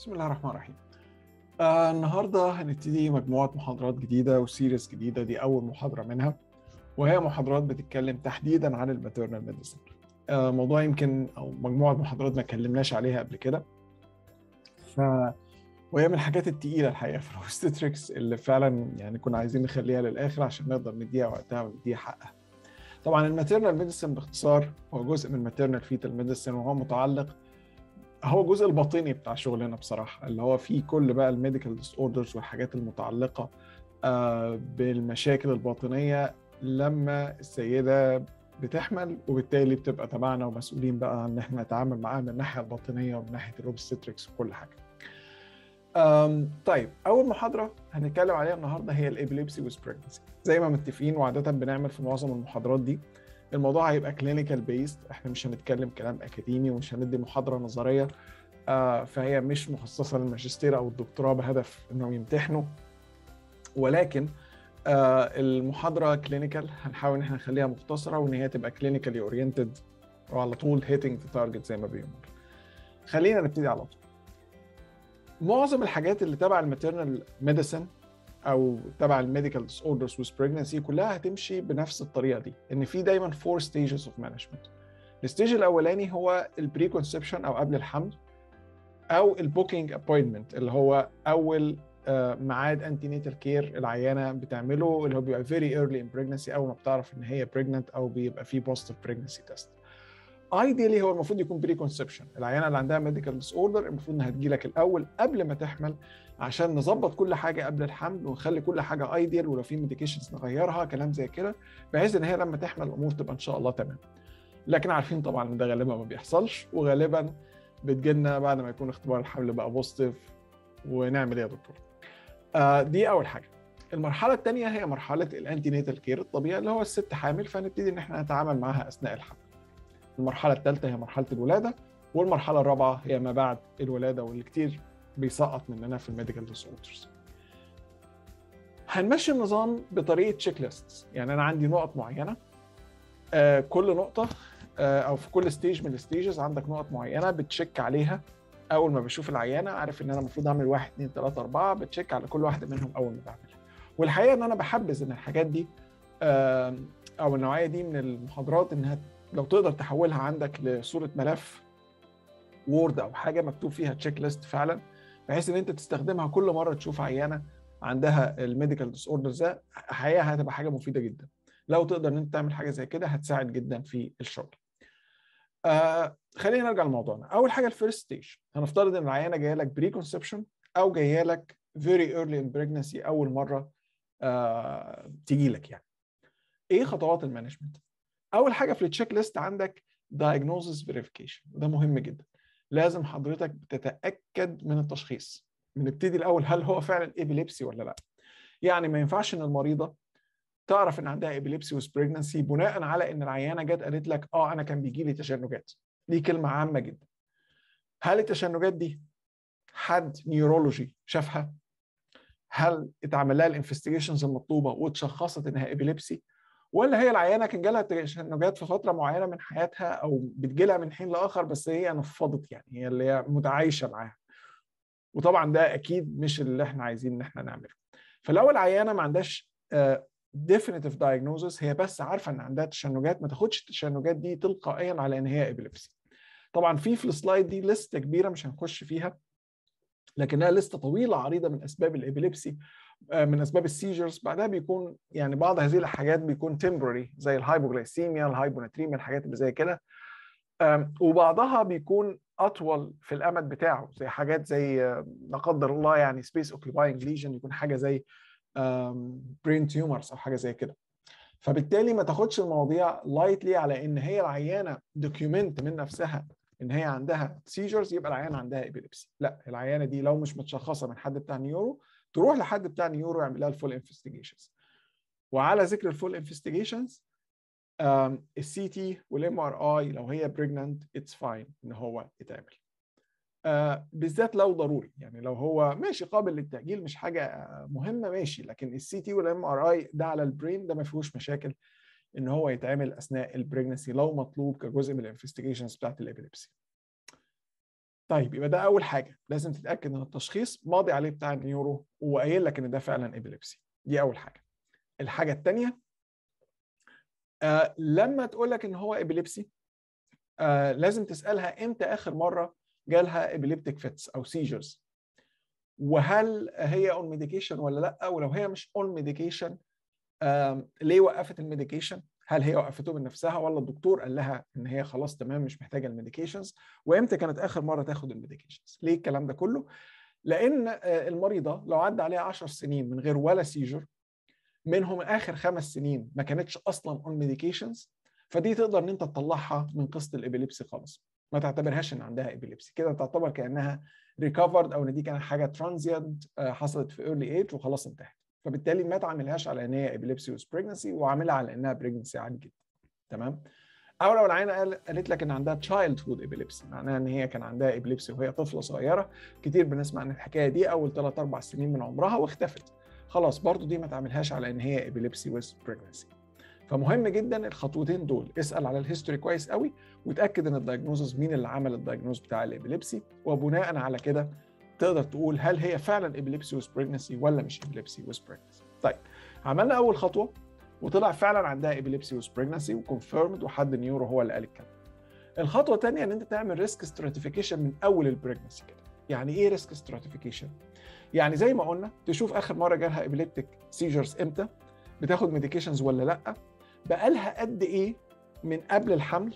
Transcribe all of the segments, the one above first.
بسم الله الرحمن الرحيم. النهارده هنبتدي مجموعة محاضرات جديدة وسيريز جديدة، دي أول محاضرة منها، وهي محاضرات بتتكلم تحديدا عن الماتيرنال ميديسن. موضوع يمكن أو مجموعة محاضرات ما اتكلمناش عليها قبل كده، وهي من الحاجات التقيلة الحقيقة في الأوبستريكس اللي فعلا يعني كنا عايزين نخليها للآخر عشان نقدر نديها وقتها ونديها حقها. طبعا الماتيرنال ميديسن باختصار هو جزء من الماتيرنال فيتال ميديسن، وهو متعلق، هو الجزء الباطني بتاع شغلنا بصراحة، اللي هو فيه كل بقى الميديكال ديس اوردرز والحاجات المتعلقة بالمشاكل الباطنية لما السيدة بتحمل، وبالتالي بتبقى تبعنا ومسؤولين بقى ان احنا نتعامل معاها من الناحية الباطنية ومن ناحية الاوبستريكس وكل حاجة. طيب، أول محاضرة هنتكلم عليها النهاردة هي الإبيليبسي والبريجنسي. زي ما متفقين وعادة بنعمل في معظم المحاضرات دي، الموضوع هيبقى كلينيكال بيست، احنا مش هنتكلم كلام أكاديمي ومش هندي محاضرة نظرية. فهي مش مخصصة للماجستير أو الدكتوراه بهدف إنهم يمتحنوا، ولكن المحاضرة كلينيكال، هنحاول إن احنا نخليها مختصرة وإن هي تبقى كلينيكالي أورينتد وعلى طول هيتنج ذا تارجت زي ما بيقولوا. خلينا نبتدي على طول. معظم الحاجات اللي تبع الماتيرنال ميديسن او تبع الميديكال ديس اوردرز والبريجنسي كلها هتمشي بنفس الطريقه دي، ان في دايما 4 ستيجز اوف مانجمنت. الستيج الاولاني هو البري كونسبشن او قبل الحمل، او البوكينج ابوينتمنت اللي هو اول ميعاد انتينيتال كير العيانه بتعمله، اللي هو بيبقى فيري ايرلي ان بريجنسي، اول ما بتعرف ان هي بريجننت او بيبقى في بوزيتيف بريجنسي تيست. ايديالي هو المفروض يكون بري كونسبشن، العيانه اللي عندها ميديكال ديس اوردر المفروض انها تجي لك الاول قبل ما تحمل، عشان نظبط كل حاجه قبل الحمل ونخلي كل حاجه ايديال، ولو في ميديكيشنز نغيرها، كلام زي كده، بحيث ان هي لما تحمل الامور تبقى ان شاء الله تمام. لكن عارفين طبعا ان ده غالبا ما بيحصلش، وغالبا بتجيلنا بعد ما يكون اختبار الحمل بقى بوزيتيف، ونعمل ايه يا دكتور؟ دي اول حاجه. المرحله الثانيه هي مرحله الانتينيتال كير الطبيعي، اللي هو الست حامل، فنبتدي ان احنا نتعامل معاها اثناء الحمل. المرحلة الثالثة هي مرحلة الولادة، والمرحلة الرابعة هي ما بعد الولادة، واللي كتير بيسقط مننا في الميديكال ديس اوردرز. هنمشي النظام بطريقة تشيك ليست، يعني أنا عندي نقط معينة، كل نقطة أو في كل ستيج من الستيجز عندك نقط معينة بتشيك عليها. أول ما بشوف العيانة عارف إن أنا المفروض أعمل 1 2 3 4، بتشيك على كل واحدة منهم أول ما بعملها. والحقيقة إن أنا بحبذ إن الحاجات دي أو النوعية دي من المحاضرات إنها لو تقدر تحولها عندك لصورة ملف وورد او حاجه مكتوب فيها تشيك ليست فعلا، بحيث ان انت تستخدمها كل مره تشوف عيانه عندها الميديكال ديس اوردرز ده. حقيقه هتبقى حاجه مفيده جدا لو تقدر ان انت تعمل حاجه زي كده، هتساعد جدا في الشغل. خلينا نرجع لموضوعنا. اول حاجه الفيرست ستيج، هنفترض ان العيانه جايه لك بري كونسبشن او جايه لك فيري ايرلي ان بريجنسي، اول مره تيجي لك. يعني ايه خطوات المانجمنت؟ اول حاجه في التشيك ليست عندك diagnosis verification، وده مهم جدا. لازم حضرتك بتتاكد من التشخيص. بنبتدي الاول، هل هو فعلا ابيليبسي ولا لا؟ يعني ما ينفعش ان المريضه تعرف ان عندها ابيليبسي وسبريجنسي بناء على ان العيانه جت قالت لك انا كان بيجي لي تشنجات. دي كلمه عامه جدا. هل التشنجات دي حد نيورولوجي شافها؟ هل اتعمل لها الانفستيجيشنز المطلوبه واتشخصت انها ابيليبسي؟ ولا هي العيانه كان جالها تشنجات في فتره معينه من حياتها او بتجيلها من حين لاخر، بس هي نفضت، يعني هي اللي هي متعايشه معاها؟ وطبعا ده اكيد مش اللي احنا عايزين ان احنا نعمله. فلو العيانه ما عندهاش definitive diagnosis، هي بس عارفه ان عندها تشنجات، ما تاخدش التشنجات دي تلقائيا على ان هي ابيليبسي. طبعا في السلايد دي لسته كبيره مش هنخش فيها، لكنها لسته طويله عريضه من اسباب الابيليبسي، من اسباب السيجرز. بعدها بيكون يعني بعض هذه الحاجات بيكون تمبرري، زي الهايبوغلايسيميا، الهايبوناتريميا، الحاجات اللي زي كده. وبعضها بيكون اطول في الامد بتاعه، زي حاجات زي لا قدر الله يعني سبيس اوكيباينج ليجن، يكون حاجه زي برين تيومرز او حاجه زي كده. فبالتالي ما تاخدش المواضيع لايتلي على ان هي العيانه دوكيومنت من نفسها ان هي عندها سيجرز يبقى العيانه عندها ابيليبسي. لا، العيانه دي لو مش متشخصه من حد بتاع نيورو، تروح لحد بتاع نيورو يعمل لها الفول انفستيجيشنز. وعلى ذكر الفول انفستيجيشنز، السي تي والام ار اي لو هي بريجننت اتس فاين ان هو يتعمل، بالذات لو ضروري. يعني لو هو ماشي قابل للتأجيل، مش حاجة مهمة، ماشي. لكن السي تي والام ار اي ده على البرين ده ما فيهوش مشاكل ان هو يتعمل اثناء البريجنسي لو مطلوب كجزء من الانفستيجيشنز بتاعت الابيليبسي. طيب يبقى ده اول حاجه، لازم تتاكد ان التشخيص ماضي عليه بتاع النيورو وقايل لك ان ده فعلا ابيليبسي. دي اول حاجه. الحاجه الثانيه، لما تقول لك ان هو ابيليبسي لازم تسالها امتى اخر مره جالها ابيليبتيك فيتس او سيجرز، وهل هي اون ميديكيشن ولا لا، ولو هي مش اون ميديكيشن ليه وقفت الميديكيشن؟ هل هي وقفته من نفسها ولا الدكتور قال لها ان هي خلاص تمام مش محتاجه الميديكيشنز؟ وامتى كانت اخر مره تاخد الميديكيشنز؟ ليه الكلام ده كله؟ لان المريضه لو عدى عليها 10 سنين من غير ولا سيجر، منهم اخر 5 سنين ما كانتش اصلا اون ميديكيشنز، فدي تقدر ان انت تطلعها من قصه الابيليبسي خالص، ما تعتبرهاش ان عندها ابيليبسي، كده تعتبر كانها ريكفرد او ان دي كانت حاجه ترانزيانت حصلت في ايرلي ايج وخلاص انتهت، فبالتالي ما تعملهاش على ان هي ابيليبسي ويز بريجنسي، وعاملها على انها بريجنسي عادي جدا. تمام؟ او لو العينه قالت لك ان عندها تشايلد هود ابيليبسي، معناها ان هي كان عندها ابيليبسي وهي طفله صغيره، كتير بنسمع عن الحكايه دي اول 3 4 سنين من عمرها واختفت، خلاص برضو دي ما تعملهاش على ان هي ابيليبسي ويز بريجنسي. فمهم جدا الخطوتين دول، اسال على الهيستوري كويس قوي وتاكد ان الدايجنوزز مين اللي عمل الدايجنوز بتاع الابيليبسي، وبناء على كده تقدر تقول هل هي فعلا ابيليبسي ويز بريجنسي ولا مش ابيليبسي ويز بريجنسي. طيب عملنا اول خطوه وطلع فعلا عندها ابيليبسي ويز بريجنسي وكونفيرمد وحد نيورو هو اللي قال الكلام. الخطوه الثانيه ان انت تعمل ريسك ستراتيفيكيشن من اول البريجنسي كده. يعني ايه ريسك ستراتيفيكيشن؟ يعني زي ما قلنا تشوف اخر مره جالها ابيليبتيك سيجرز امتى، بتاخد ميديكيشنز ولا لا، بقالها قد ايه من قبل الحمل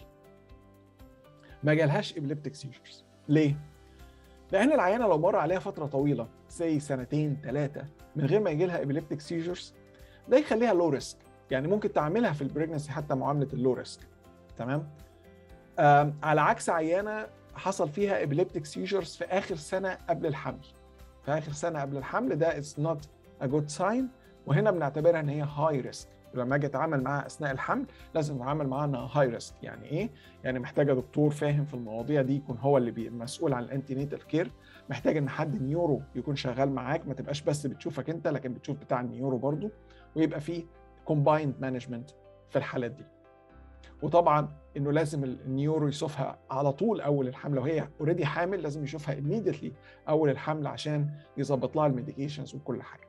ما جالهاش ابيليبتيك سيجرز. ليه؟ لان العيانه لو مر عليها فتره طويله زي 2 3 سنين من غير ما يجي لها ابيليبتيك سيجرز، ده يخليها لو ريسك، يعني ممكن تعملها في البريجنسي حتى معامله اللو ريسك. تمام؟ على عكس عيانه حصل فيها ابيليبتيك سيجرز في اخر سنه قبل الحمل. في اخر سنه قبل الحمل ده is not a good sign، وهنا بنعتبرها ان هي هاي ريسك. لما اجي اتعامل معاها اثناء الحمل لازم اتعامل معاها انها هاي ريسك. يعني ايه؟ يعني محتاجه دكتور فاهم في المواضيع دي يكون هو اللي مسؤول عن الانتي نيتال كير، محتاج ان حد نيورو يكون شغال معاك، ما تبقاش بس بتشوفك انت لكن بتشوف بتاع النيورو برضو، ويبقى فيه combined management في الحالات دي. وطبعا انه لازم النيورو يشوفها على طول اول الحمل، لو هي اوريدي حامل لازم يشوفها immediately اول الحمل عشان يظبط لها الميديكيشنز وكل حاجه.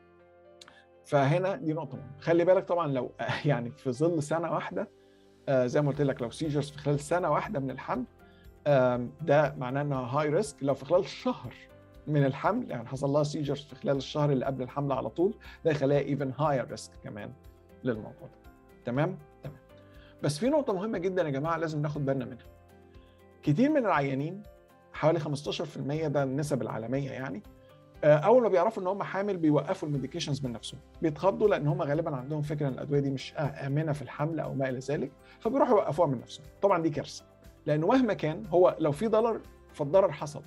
فهنا دي نقطه مهمه. خلي بالك طبعا لو يعني في ظل سنه واحده، زي ما قلت لك لو سيجرز في خلال سنه واحده من الحمل، ده معناه انها هاي ريسك. لو في خلال شهر من الحمل، يعني حصل لها سيجرز في خلال الشهر اللي قبل الحمل على طول، ده يخليها ايفن هاير ريسك كمان للموضوع ده. تمام؟ بس في نقطة مهمة جدا يا جماعة لازم ناخد بالنا منها. كتير من العيانين، حوالي 15% ده النسب العالمية يعني، أول ما بيعرفوا إن هم حامل بيوقفوا الميديكيشنز من نفسهم، بيتخضوا لأن هم غالبا عندهم فكرة إن الأدوية دي مش آمنة في الحمل أو ما إلى ذلك، فبيروحوا يوقفوها من نفسهم. طبعا دي كارثة، لأنه مهما كان هو لو في ضرر فالضرر حصل،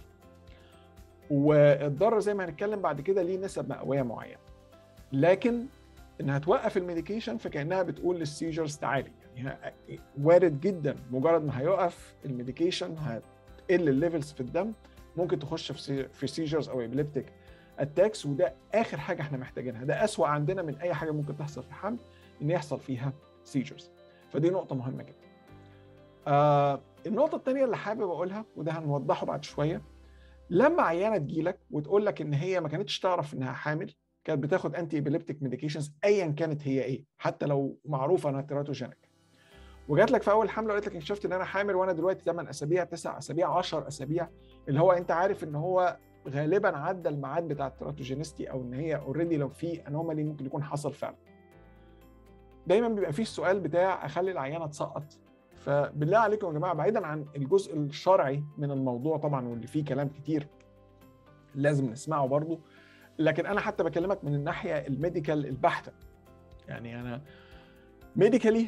والضرر زي ما هنتكلم بعد كده ليه نسب مئوية معينة، لكن إنها توقف الميديكيشن فكأنها بتقول للسيجرز تعالي. يعني وارد جدا مجرد ما هيوقف الميديكيشن هتقل الليفلز في الدم، ممكن تخش في سيجرز او ابيليبتيك اتاكس، وده اخر حاجه احنا محتاجينها. ده اسوأ عندنا من اي حاجه ممكن تحصل في الحمل ان يحصل فيها سيجرز، فدي نقطه مهمه جدا. النقطه الثانيه اللي حابب اقولها وده هنوضحه بعد شويه، لما عيانه تجيلك وتقول لك ان هي ما كانتش تعرف انها حامل، كانت بتاخد انتي ابيليبتيك ميديكيشنز ايا كانت هي ايه، حتى لو معروفه انها تيراتوجينيك، وجات لك في اول حمله وقالت لك اكتشفت ان انا حامل وانا دلوقتي 8 اسابيع 9 اسابيع 10 اسابيع، اللي هو انت عارف ان هو غالبا عدى الميعاد بتاع التيراتوجينيستي، او ان هي اوريدي لو في انومالي ممكن يكون حصل فعلا. دايما بيبقى فيه السؤال بتاع اخلي العيانه تسقط. فبالله عليكم يا جماعه، بعيدا عن الجزء الشرعي من الموضوع طبعا واللي فيه كلام كتير لازم نسمعه برضه، لكن انا حتى بكلمك من الناحيه الميديكال البحته. يعني انا ميديكالي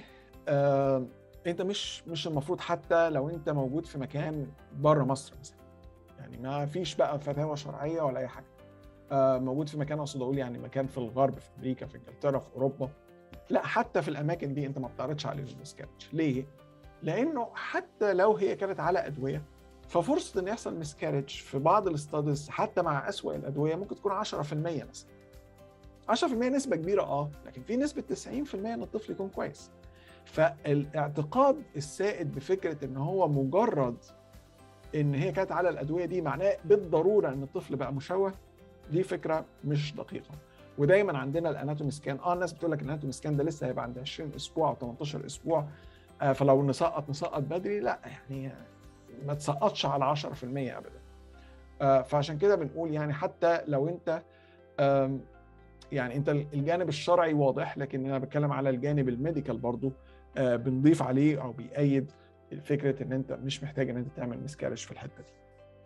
انت مش المفروض، حتى لو انت موجود في مكان بره مصر مثلا، يعني ما فيش بقى فتاوى شرعيه ولا اي حاجه، موجود في مكان، اقصد اقول يعني مكان في الغرب، في امريكا، في انجلترا، في اوروبا، لا حتى في الاماكن دي انت ما بتعرضش عليهم المسكارج. ليه؟ لانه حتى لو هي كانت على ادويه، ففرصه ان يحصل مسكارج في بعض الاستاديز حتى مع اسوأ الادويه ممكن تكون 10% مثلا. 10% نسبه كبيره لكن في نسبه 90% ان الطفل يكون كويس. فالاعتقاد السائد بفكره ان هو مجرد ان هي كانت على الادويه دي معناه بالضروره ان الطفل بقى مشوه. دي فكره مش دقيقه. ودايما عندنا الاناتومي سكان، الناس بتقول لك الاناتومي سكان ده لسه هيبقى عند 20 اسبوع او 18 اسبوع، فلو نسقط بدري، لا يعني ما تسقطش على 10% ابدا. فعشان كده بنقول يعني حتى لو انت يعني انت الجانب الشرعي واضح، لكن انا بتكلم على الجانب الميديكال برضو، بنضيف عليه او بيأيد فكره ان انت مش محتاج ان انت تعمل مسكارج في الحته دي.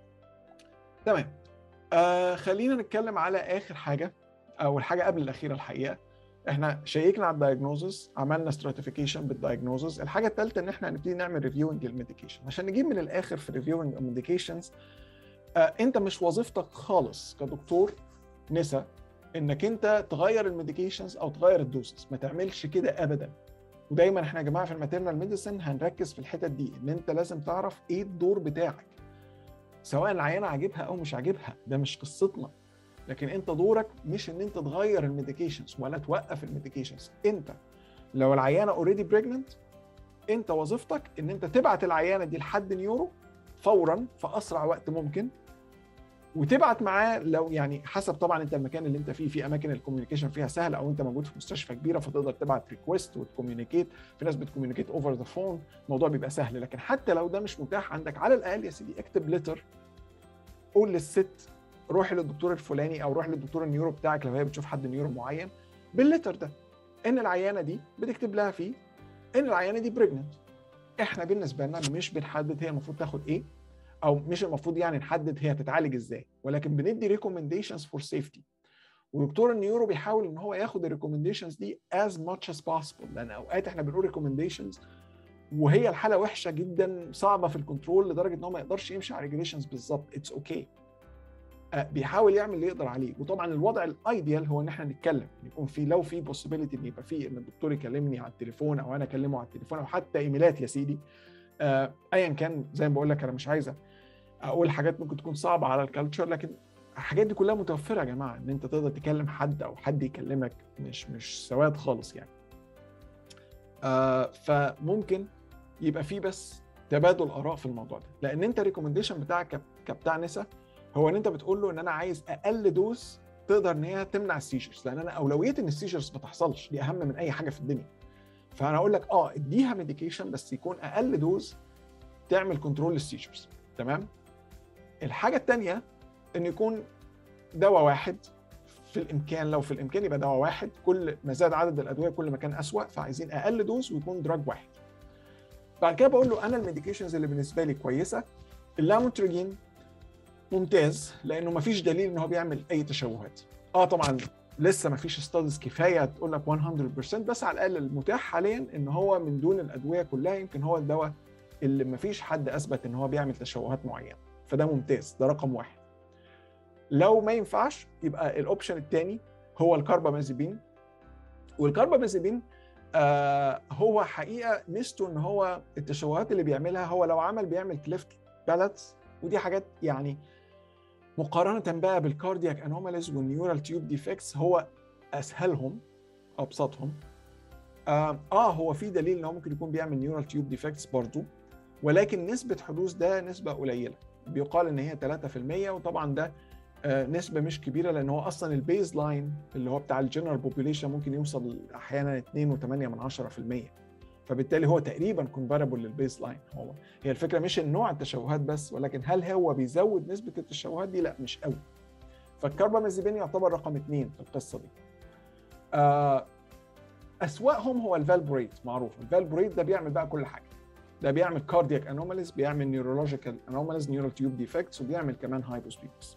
تمام. خلينا نتكلم على اخر حاجه او الحاجه قبل الاخيره. الحقيقه احنا شيكنا على الدايجنوزس، عملنا ستراتيفيكيشن بالدايجنوزس. الحاجه الثالثه ان احنا هنبتدي نعمل ريفيوينج للميديكيشن. عشان نجيب من الاخر في ريفيوينج الميديكيشنز، انت مش وظيفتك خالص كدكتور نسا انك انت تغير الميديكيشنز او تغير الدوسز، ما تعملش كده ابدا. ودايما احنا يا جماعه في الماتيرنال ميديسن هنركز في الحتت دي، ان انت لازم تعرف ايه الدور بتاعك، سواء العيانه عاجبها او مش عاجبها، ده مش قصتنا. لكن انت دورك مش ان انت تغير الميديكيشنز ولا توقف الميديكيشنز. انت لو العيانه اوريدي بريجننت، انت وظيفتك ان انت تبعت العيانه دي لحد نيورو فورا في اسرع وقت ممكن، وتبعت معاه لو يعني حسب طبعا انت المكان اللي انت فيه، في اماكن الكوميونيكيشن فيها سهل، او انت موجود في مستشفى كبيره فتقدر تبعت ريكويست وتكوميونيكيت. في ناس بتكوميونيكيت اوفر ذا فون، الموضوع بيبقى سهل. لكن حتى لو ده مش متاح عندك، على الاقل يا سيدي اكتب ليتر، قول للست روحي للدكتور الفلاني او روح للدكتور النيورو بتاعك لو هي بتشوف حد نيورو معين، بالليتر ده ان العيانه دي بتكتب لها فيه ان العيانه دي بريجننت. احنا بالنسبه لنا مش بنحدد هي المفروض تاخد ايه، او مش المفروض يعني نحدد هي تتعالج ازاي، ولكن بندي ريكومنديشنز فور سيفتي. ودكتور النيورو بيحاول ان هو ياخد الريكومنديشنز دي as much as possible، لان اوقات احنا بنقول ريكومنديشنز وهي الحاله وحشه جدا صعبه في الكنترول لدرجه ان هو ما يقدرش يمشي على ريجوليشنز بالظبط. اتس اوكي. بيحاول يعمل اللي يقدر عليه. وطبعا الوضع الايديال هو ان احنا نتكلم، يكون في لو في بوسيبيليتي ان يبقى في ان الدكتور يكلمني على التليفون او انا اكلمه على التليفون، او حتى ايميلات يا سيدي. ايا كان، زي ما بقول لك انا مش عايزه اقول حاجات ممكن تكون صعبه على الكالتشر، لكن الحاجات دي كلها متوفره يا جماعه، ان انت تقدر تكلم حد او حد يكلمك، مش سواد خالص يعني. فممكن يبقى في بس تبادل اراء في الموضوع ده، لان انت الريكومنديشن بتاعك كبتاع نسا هو ان انت بتقول له ان انا عايز اقل دوز تقدر ان هي تمنع السيجرز، لان انا اولويتي ان السيجرز ما تحصلش، دي اهم من اي حاجه في الدنيا. فانا اقول لك اديها ميديكيشن بس يكون اقل دوز تعمل كنترول للسيجرز. تمام. الحاجه الثانيه ان يكون دواء واحد في الامكان، لو في الامكان يبقى دواء واحد، كل ما زاد عدد الادويه كل ما كان اسوأ، فعايزين اقل دوز ويكون دراج واحد. بعد كده بقول له انا الميديكيشنز اللي بالنسبه لي كويسه، اللاموتريجين ممتاز لانه ما فيش دليل ان هو بيعمل اي تشوهات. طبعا لسه ما فيش ستاديز كفايه تقول لك 100%، بس على الاقل المتاح حاليا ان هو من دون الادويه كلها يمكن هو الدواء اللي ما فيش حد اثبت ان هو بيعمل تشوهات معينه، فده ممتاز، ده رقم واحد. لو ما ينفعش يبقى الاوبشن الثاني هو الكاربامازيبين. والكاربامازيبين هو حقيقه ميزته ان هو التشوهات اللي بيعملها، هو لو بيعمل كليفت بالاتس، ودي حاجات يعني مقارنه بقى بالكاردياك انوماليز والنيورال تيوب ديفكتس هو اسهلهم ابسطهم. هو في دليل ان هو ممكن يكون بيعمل نيورال تيوب ديفكتس برضو، ولكن نسبه حدوث ده نسبه قليله، بيقال ان هي 3%، وطبعا ده نسبه مش كبيره، لان هو اصلا البيز لاين اللي هو بتاع الجنرال بوبوليشن ممكن يوصل احيانا 2.8%، فبالتالي هو تقريبا كومباربل للبيز لاين. هي الفكره مش النوع التشوهات بس، ولكن هل هو بيزود نسبه التشوهات دي؟ لا مش قوي. فالكاربامازيبين يعتبر رقم 2 في القصه دي. اسوأهم هو الفالبوريت، معروف الفالبوريت ده بيعمل بقى كل حاجه، ده بيعمل كاردياك انوماليز، بيعمل نيورولوجيكال انوماليز، نيورال تيوب ديفكتس، وبيعمل كمان هايبوسبيدس.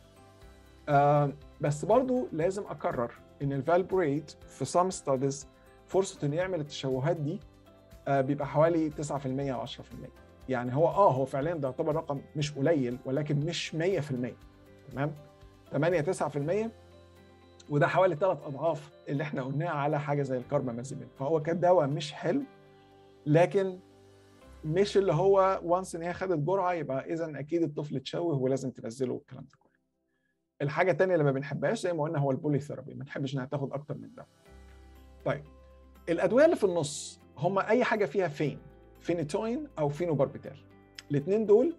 بس برضو لازم اكرر ان الفالبوريت في سام ستاديز فرصه انه يعمل التشوهات دي بيبقى حوالي 9% او 10%. يعني هو فعليا ده يعتبر رقم مش قليل، ولكن مش 100%. تمام. 8-9%، وده حوالي 3 اضعاف اللي احنا قلناه على حاجه زي الكاربامازيبين. فهو كدواء مش حلو، لكن مش اللي هو وانس ان هي خدت جرعه يبقى اذا اكيد الطفل اتشوه ولازم تنزله والكلام ده كله. الحاجه الثانيه اللي ما بنحبهاش زي ما قلنا هو البولي ثيرابي، ما نحبش انها تاخد اكتر من ده. طيب الادويه اللي في النص هم اي حاجه فيها فينيتوين او فينوباربيتال. الاثنين دول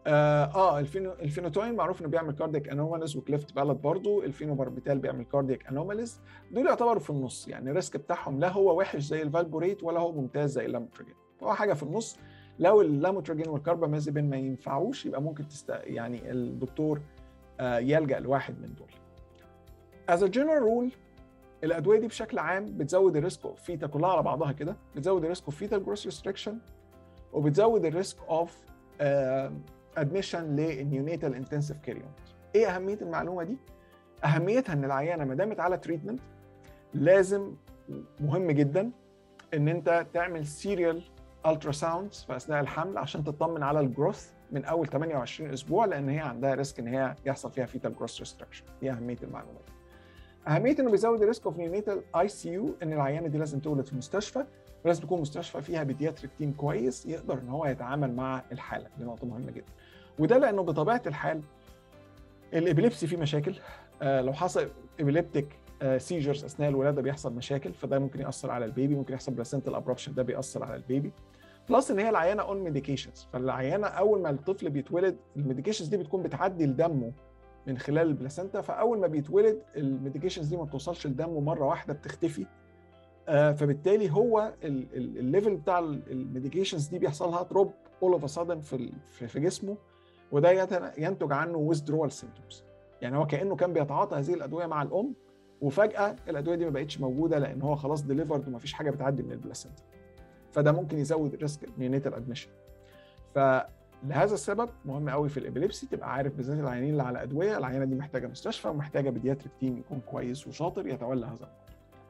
الفينوتوين معروف انه بيعمل كاردياك انوماليز، وكليفت بالات برضه. الفينوباربيتال بيعمل كاردياك انوماليز. دول يعتبروا في النص، يعني الريسك بتاعهم لا هو وحش زي الفالبوريت ولا هو ممتاز زي اللاموتراجين، هو حاجه في النص. لو اللاموتراجين والكاربامازيبين ما ينفعوش يبقى ممكن يعني الدكتور يلجأ لواحد من دول. As a general rule الادويه دي بشكل عام بتزود الريسك اوف فيتا، كلها على بعضها كده بتزود الريسك اوف فيتال جروث ريستريكشن، وبتزود الريسك اوف ادميشن للنيونيتال انتنسيف كير يونت. ايه اهميه المعلومه دي؟ اهميتها ان العيانه ما دامت على تريتمنت لازم، مهم جدا ان انت تعمل سيريال الترا ساوندز في اثناء الحمل عشان تطمن على الجروث من اول 28 اسبوع، لان هي عندها ريسك ان هي يحصل فيها فيتال جروث ريستريكشن. دي اهميه المعلومه دي. اهميه انه بيزود الريسك اوف نيونيتال اي سي يو، ان العيانه دي لازم تولد في مستشفى، ولازم تكون مستشفى فيها بيدياتريك تيم كويس يقدر ان هو يتعامل مع الحاله. دي نقطه مهمه جدا، وده لانه بطبيعه الحال الابيليبسي فيه مشاكل. لو حصل ابيليبتيك سيجرز اثناء الولاده بيحصل مشاكل، فده ممكن ياثر على البيبي، ممكن يحصل بلاسنتال ابربشن، ده بيأثر على البيبي. بلس ان هي العيانه اون ميديكيشنز، فالعيانه اول ما الطفل بيتولد الميديكيشنز دي بتكون بتعدي لدمه من خلال البلاسنتا، فاول ما بيتولد الميديكيشنز دي ما بتوصلش لدمه مره واحده، بتختفي. فبالتالي هو الليفل بتاع الميديكيشنز دي بيحصل لها دروب اول اوف ا سادن في جسمه، وده ينتج عنه withdrawal symptoms. يعني هو كانه كان بيتعاطى هذه الادويه مع الام، وفجاه الادويه دي ما بقتش موجوده لان هو خلاص ديليفرد وما فيش حاجه بتعدي من البلاسنتا، فده ممكن يزود الريسك نيونيتال ادميشن. فلهذا السبب مهم قوي في الابيليبسي تبقى عارف بالذات العيانين اللي على ادويه، العيانه دي محتاجه مستشفى ومحتاجه بيدياتريك تيم يكون كويس وشاطر يتولى هذا الموضوع.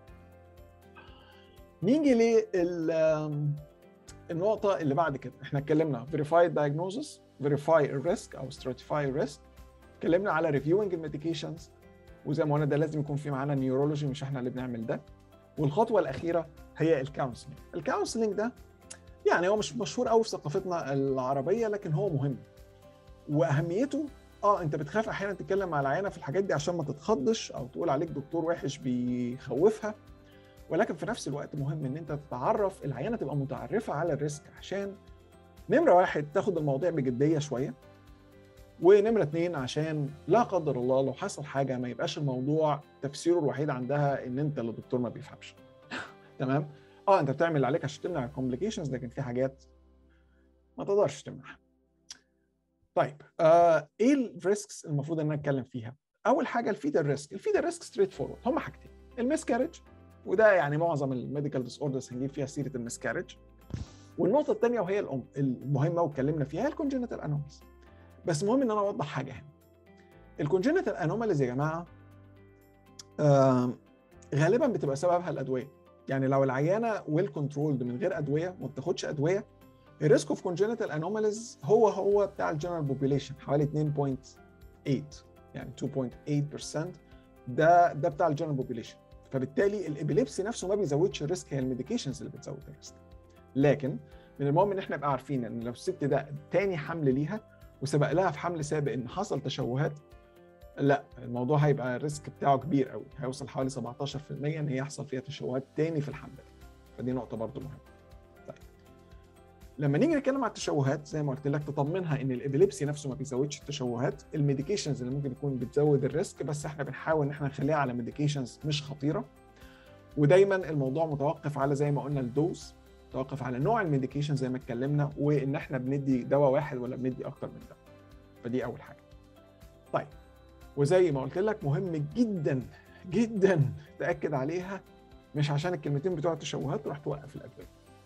نيجي للنقطه اللي بعد كده. احنا اتكلمنا verified diagnosis، verify الريسك او stratify الريسك، اتكلمنا على reviewing الميديكيشنز، وزي ما قلنا ده لازم يكون في معانا نيورولوجي، مش احنا اللي بنعمل ده. والخطوه الاخيره هي الكونسلنج. الكونسلنج ده يعني هو مش مشهور قوي في ثقافتنا العربيه، لكن هو مهم واهميته انت بتخاف احيانا تتكلم مع العيانه في الحاجات دي عشان ما تتخضش او تقول عليك دكتور وحش بيخوفها، ولكن في نفس الوقت مهم ان انت تتعرف العيانه، تبقى متعرفه على الريسك، عشان نمره واحد تاخد المواضيع بجديه شويه، ونمره اتنين عشان لا قدر الله لو حصل حاجه ما يبقاش الموضوع تفسيره الوحيد عندها ان انت اللي الدكتور ما بيفهمش. تمام؟ انت بتعمل اللي عليك عشان تمنع الكومبليكيشنز، لكن في حاجات ما تقدرش تمنعها. طيب ايه الريسكس المفروض ان انا اتكلم فيها؟ اول حاجه الفيتال ريسك. الفيتال ريسك ستريت فورورد، هم حاجتين: المسكارج، وده يعني معظم الميديكال ديس اوردرز هنجيب فيها سيره المسكارج، والنقطه الثانيه وهي المهمه واتكلمنا فيها الكونجنتال انوماليز. بس مهم ان انا اوضح حاجه هنا. الكونجنتال انوماليز يا جماعه غالبا بتبقى سببها الادويه. يعني لو العيانه ويل كنترولد من غير ادويه، ما بتاخدش ادويه، الريسك اوف كونجنتال انوماليز هو بتاع الجنرال بوبيليشن حوالي 2.8، يعني 2.8%، ده بتاع الجنرال بوبيليشن. فبالتالي الابيليبسي نفسه ما بيزودش الريسك، هي الميديكيشنز اللي بتزود الريسك. لكن من المهم ان احنا نبقى عارفين ان لو الست ده تاني حمل ليها وسبق لها في حمل سابق ان حصل تشوهات، لا الموضوع هيبقى الريسك بتاعه كبير قوي، هيوصل حوالي 17% ان هي يحصل فيها تشوهات تاني في الحمل. فدي نقطه برضو مهمه. طيب لما نيجي نتكلم على التشوهات، زي ما قلت لك تطمنها ان الابيليبسي نفسه ما بيزودش التشوهات، الميديكيشنز اللي ممكن يكون بتزود الريسك، بس احنا بنحاول ان احنا نخليها على ميديكيشنز مش خطيره. ودايما الموضوع متوقف على زي ما قلنا الدوز، متوقف على نوع الميديكيشن زي ما اتكلمنا، وان احنا بندي دواء واحد ولا بندي اكتر من دواء. فدي اول حاجه. طيب وزي ما قلت لك مهم جدا جدا تاكد عليها، مش عشان الكلمتين بتوع التشوهات تروح توقف الادويه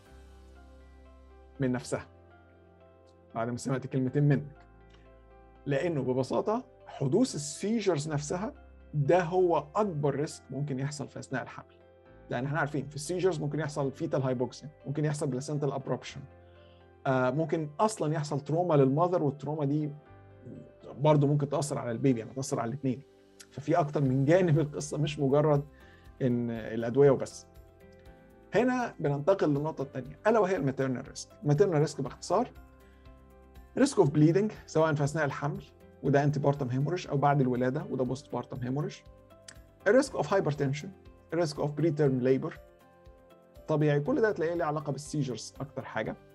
من نفسها بعد ما سمعت كلمتين منك، لانه ببساطه حدوث السيجرز نفسها ده هو اكبر ريسك ممكن يحصل في اثناء الحمل. لان احنا عارفين في السيجرز ممكن يحصل فيتال هايبوكسيا، ممكن يحصل بلاسنتال ابربشن، ممكن اصلا يحصل تروما للمذر، والتروما دي برضه ممكن تاثر على البيبي، يعني تاثر على الاثنين. ففي اكتر من جانب القصه، مش مجرد ان الادويه وبس. هنا بننتقل للنقطه الثانيه الا وهي الماتيرنال ريسك. الماتيرنال ريسك باختصار ريسك اوف بليدنج سواء في اثناء الحمل وده انتي بارتم هيموريج، او بعد الولاده وده بوست بارتم هيموريج. الريسك اوف هايبرتنشن، الريسك اوف بري تيرم ليبر، طبيعي كل ده تلاقيه له علاقه بالسيجرز اكتر حاجه.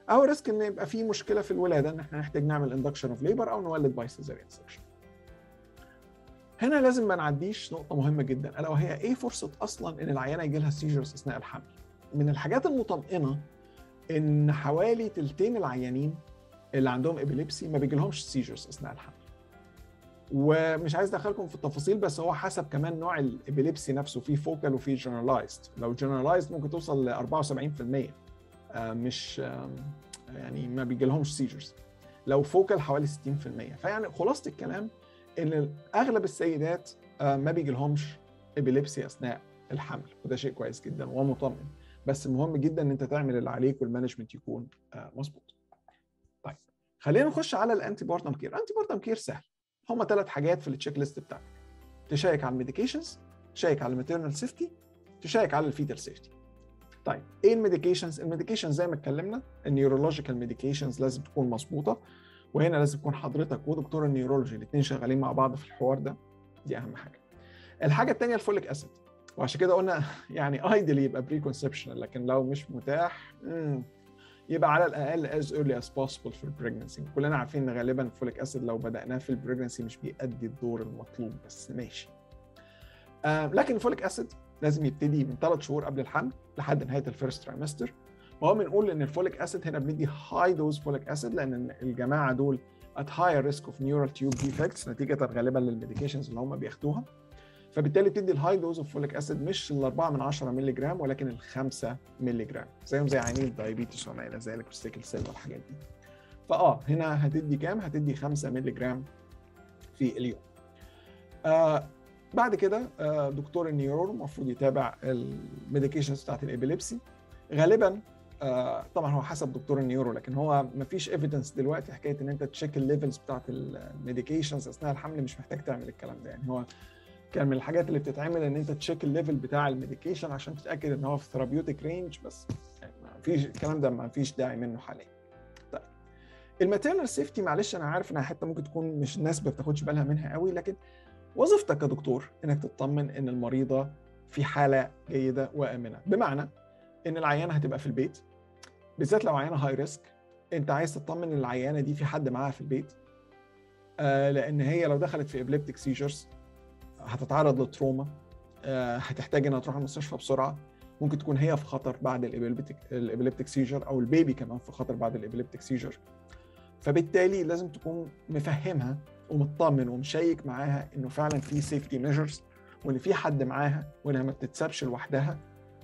او ريسك ان يبقى في مشكله في الولاده، ان احنا نحتاج نعمل اندكشن اوف ليبر او نولد باي سيزاريان سكشن. هنا لازم ما نعديش نقطه مهمه جدا، الا وهي ايه فرصه اصلا ان العيانه يجي لها سيجرز اثناء الحمل. من الحاجات المطمئنه ان حوالي تلتين العيانين اللي عندهم ابيليبسي ما بيجيلهمش سيجرز اثناء الحمل. ومش عايز ادخلكم في التفاصيل، بس هو حسب كمان نوع الابيليبسي نفسه، في فوكال وفي جنرالايزد. لو جنرالايزد ممكن توصل ل 74%، مش يعني ما بيجيلهمش سيجرز. لو فوكال حوالي 60%. فيعني خلاصه الكلام ان اغلب السيدات ما بيجيلهمش ابيليبسي اثناء الحمل، وده شيء كويس جدا ومطمئن. بس مهم جدا ان انت تعمل اللي عليك والمانجمنت يكون مظبوط. طيب خلينا نخش على الانتي بارتم كير. الانتي بارتم كير سهل، هم 3 حاجات في التشيك ليست بتاعتك: تشيك على الميديكيشنز، تشيك على الماتيرنال سيفتي، تشيك على الفيتال سيفتي. طيب ايه الميديكيشنز؟ الميديكيشنز زي ما اتكلمنا، النيورولوجيكال ميديكيشنز لازم تكون مظبوطه، وهنا لازم يكون حضرتك ودكتور النيورولوجي الاثنين شغالين مع بعض في الحوار ده، دي اهم حاجه. الحاجه الثانيه الفوليك اسيد، وعشان كده قلنا يعني ايديالي يبقى بري كونسبشنال، لكن لو مش متاح يبقى على الاقل as early as possible في البريجنسي. كلنا عارفين ان غالبا الفوليك اسيد لو بدأناه في البريجنسي مش بيأدي الدور المطلوب، بس ماشي. لكن الفوليك اسيد لازم يبتدي من 3 شهور قبل الحمل لحد نهايه الفيرست ترايمستر. وهو بنقول ان الفوليك اسيد هنا بندي هاي دوز فوليك اسيد، لان الجماعه دول at higher risk of neural tube defects نتيجه غالبا للميديكيشنز اللي هم بياخدوها. فبالتالي بتدي الهاي دوز اوف فوليك اسيد مش ال 4/10 مللي جرام، ولكن ال 5 مللي جرام، زيهم زي عيانين الدايابيتس وما الى ذلك والسيكل سيل والحاجات دي. هنا هتدي كام؟ هتدي 5 مللي جرام في اليوم. بعد كده دكتور النيورو المفروض يتابع الميديكيشنز بتاعت الابيليبسي. غالبا طبعا هو حسب دكتور النيورو، لكن هو مفيش ايفيدنس دلوقتي حكايه ان انت تشيك الليفلز بتاعت الميديكيشنز اثناء الحمل، مش محتاج تعمل الكلام ده. يعني هو كان من الحاجات اللي بتتعمل ان انت تشيك الليفل بتاع الميديكيشن عشان تتاكد ان هو في ثيرابيوتيك رينج، بس يعني ما فيش الكلام ده، ما فيش داعي منه حاليا. طيب الماتيرنال سيفتي، معلش انا عارف انها حته ممكن تكون مش الناس ما بتاخدش بالها منها قوي، لكن وظيفتك كدكتور انك تطمن ان المريضه في حاله جيده وامنه. بمعنى ان العيانه هتبقى في البيت، بالذات لو عيانه هاي ريسك، انت عايز تطمن ان العيانه دي في حد معاها في البيت، لان هي لو دخلت في ابليبتيك سيجرز هتتعرض للتروما، هتحتاج انها تروح المستشفى بسرعه، ممكن تكون هي في خطر بعد الابيليبتيك سيجر، او البيبي كمان في خطر بعد الابيليبتيك سيجر. فبالتالي لازم تكون مفهمها ومطمن ومشيك معاها انه فعلا في سيفتي ميجرز، وان في حد معاها، وانها ما بتتسابش لوحدها،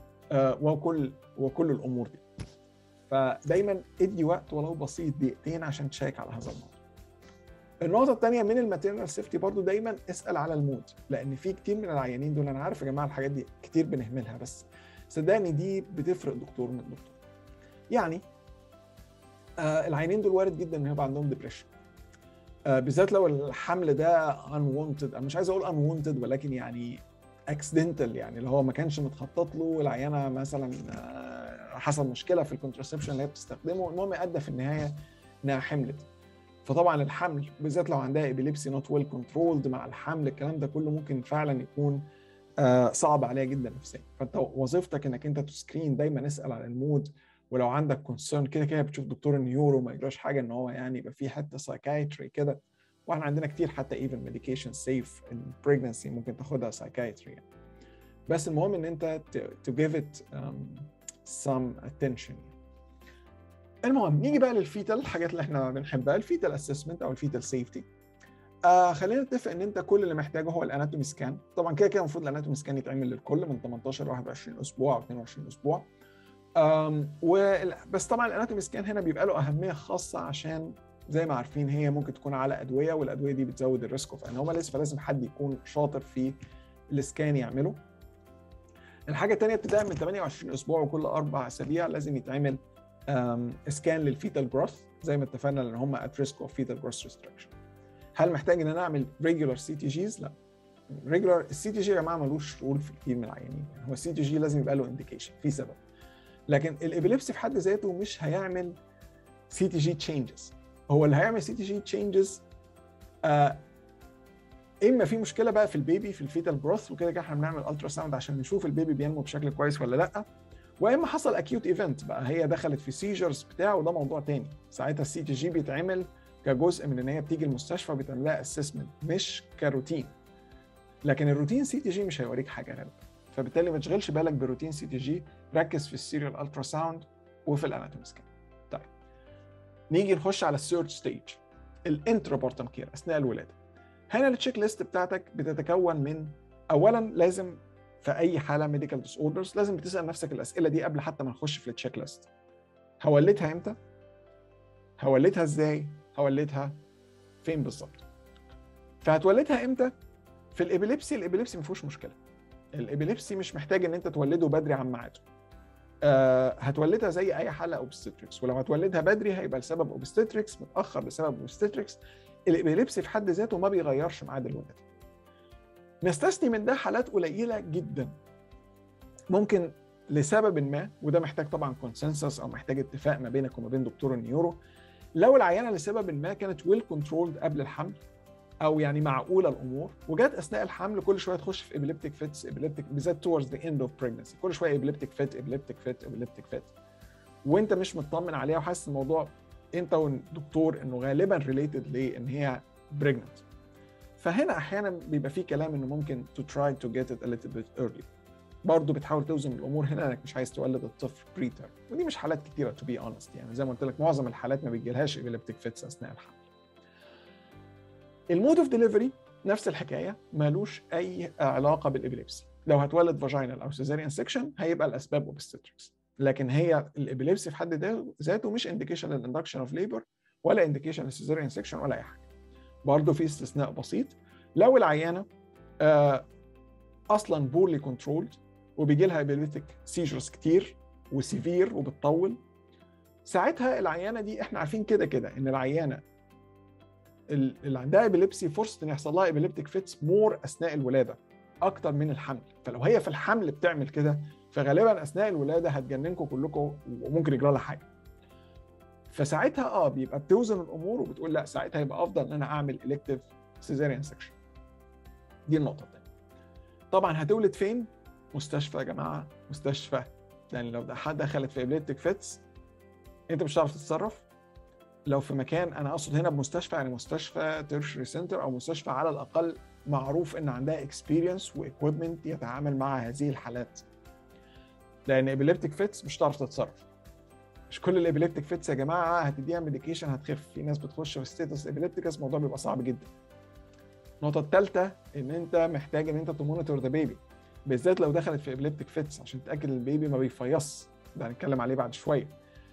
وكل الامور دي. فدايما ادي وقت ولو بسيط، دقيقتين، عشان تشيك على هذا الموضوع. النقطة الثانية من الماتيرنال سيفتي برضو، دايما اسأل على المود، لأن في كتير من العيانين دول، أنا عارف يا جماعة الحاجات دي كتير بنهملها، بس صدقني دي بتفرق دكتور من دكتور. يعني العيانين دول وارد جدا إن يبقى عندهم ديبريشن، بالذات لو الحمل ده unwanted، أنا مش عايز أقول unwanted، ولكن يعني accidental، يعني اللي هو ما كانش متخطط له، والعيانة مثلا حصل مشكلة في الكونتراسبشن اللي هي بتستخدمه، المهم أدى في النهاية إنها حملت. فطبعا الحمل بالذات لو عندها ابيليبسي نوت ويل كنترولد مع الحمل، الكلام ده كله ممكن فعلا يكون صعب عليها جدا نفسيا. فانت وظيفتك انك انت تسكرين، دايما اسال على المود، ولو عندك كونسيرن كده كده بتشوف دكتور النيورو، ما يجراش حاجه ان هو يعني يبقى في حته سايكايتري كده، واحنا عندنا كتير حتى ايفن ميديكيشن سيف ان بريجنسي ممكن تاخدها سايكايتري يعني. بس المهم ان انت to give it some attention. المهم نيجي بقى للفيتال، الحاجات اللي احنا بنحبها، الفيتال اسسمنت او الفيتال سيفتي. خلينا نتفق ان انت كل اللي محتاجه هو الاناتومي سكان. طبعا كده كده المفروض الاناتومي سكان يتعمل للكل من 18 ل 21 اسبوع او 22 اسبوع. بس طبعا الاناتومي سكان هنا بيبقى له اهميه خاصه، عشان زي ما عارفين هي ممكن تكون على ادويه، والادويه دي بتزود الريسك اوف انوماليز، فلازم حد يكون شاطر في السكان يعمله. الحاجه الثانيه ابتداء من 28 اسبوع وكل 4 اسابيع لازم يتعمل سكان للفيتال جروث، زي ما اتفقنا لان هم at risk of fetal growth restriction. هل محتاج ان انا اعمل regular CTGs؟ لا. regular الCTG يا جماعه ملوش رول في كتير من العيانين، يعني هو الCTG لازم يبقى له indication في سبب، لكن الابيليبسي في حد ذاته مش هيعمل CTG changes. هو اللي هيعمل CTG changes اما في مشكله بقى في البيبي في الفيتال جروث، وكده كده احنا بنعمل الترا ساوند عشان نشوف البيبي بينمو بشكل كويس ولا لا، واما حصل اكيوت ايفنت بقى، هي دخلت في سيجرز بتاعه، وده موضوع تاني. ساعتها السي تي جي بيتعمل كجزء من ان هي بتيجي المستشفى وبيتعمل لها اسسمنت مش كروتين. لكن الروتين سي تي جي مش هيوريك حاجه غالبا، فبالتالي ما تشغلش بالك بالروتين سي تي جي، ركز في السيريال الترا ساوند وفي الاناتومي سكان. طيب نيجي نخش على الثيرد ستيج، الانترابورتم كير اثناء الولاده. هنا التشيك ليست بتاعتك بتتكون من، اولا لازم في اي حاله ميديكال ديس اوردرز لازم بتسال نفسك الاسئله دي قبل حتى ما نخش في التشيك ليست. هولدها امتى؟ هولدها ازاي؟ هولدها فين بالظبط؟ فهتولدها امتى؟ في الابيليبسي، الابيليبسي ما فيهوش مشكله. الابيليبسي مش محتاج ان انت تولده بدري عن ميعاده. هتولدها زي اي حاله اوبستريكس، ولو هتولدها بدري هيبقى لسبب اوبستريكس، متاخر لسبب اوبستريكس. الابيليبسي في حد ذاته ما بيغيرش ميعاد الولاده. نستثني من ده حالات قليله جدا ممكن لسبب ما، وده محتاج طبعا كونسنسس او محتاج اتفاق ما بينك وما بين دكتور النيورو. لو العيانه لسبب ما كانت ويل كنترولد قبل الحمل، او يعني معقوله الامور، وجات اثناء الحمل كل شويه تخش في ابيليبتيك فيتس، ابيليبتيك بالذات towards the end of pregnancy، كل شويه ابيليبتيك فيت ابيليبتيك فيت ابيليبتيك فيت، وانت مش مطمن عليها وحاسس الموضوع انت والدكتور انه غالبا ريليتد لان هي بريجننت، فهنا احيانا بيبقى في كلام انه ممكن to try to get it a little bit early. برضه بتحاول توزن الامور هنا انك مش عايز تولد الطفل بريتر، ودي مش حالات كتيره تو بي اونست، يعني زي ما قلت لك معظم الحالات ما بيجيلهاش ابيليبتيك فيتس اثناء الحمل. المود اوف ديليفري نفس الحكايه، مالوش اي علاقه بالابيليبسي. لو هتولد فاجينال او سيزاريان سيكشن هيبقى الاسباب اوبستريكس، لكن هي الابيليبسي في حد ذاته مش انديكيشن للاندكشن اوف ليبر ولا انديكيشن للسيزاريان سيكشن ولا اي حاجه. برضه في استثناء بسيط، لو العيانه اصلا بورلي كنترولد وبيجي لها ابيليبتيك سيجرز كتير وسيفير وبتطول، ساعتها العيانه دي احنا عارفين كده كده ان العيانه اللي عندها ابيليبسي فرصه ان يحصل لها ابيليبتيك فيتس مور اثناء الولاده اكتر من الحمل. فلو هي في الحمل بتعمل كده، فغالبا اثناء الولاده هتجننكم كلكم وممكن يجرى لها حاجه. فساعتها بيبقى بتوزن الامور وبتقول لا، ساعتها يبقى افضل ان انا اعمل الكتيف سيزاريان سكشن. دي النقطه الثانيه. طبعا هتولد فين؟ مستشفى يا جماعه، مستشفى. لان لو حد دخلت في ابيليبتيك فيتس انت مش هتعرف تتصرف. لو في مكان، انا اقصد هنا بمستشفى يعني مستشفى تيرشري سنتر او مستشفى على الاقل معروف ان عندها اكسبيرينس واكويبمنت يتعامل مع هذه الحالات. لان ابيليبتيك فيتس مش هتعرف تتصرف. مش كل الابيليبتيك فيتس يا جماعه هتديها ميديكيشن هتخف، في ناس بتخش في ستيتس ابيليبتيكس الموضوع بيبقى صعب جدا. النقطه الثالثه ان انت محتاج ان انت تمونيتور ذا بيبي، بالذات لو دخلت في ابيليبتيك فيتس عشان تتاكد ان البيبي ما بيفيص، ده هنتكلم عليه بعد شويه.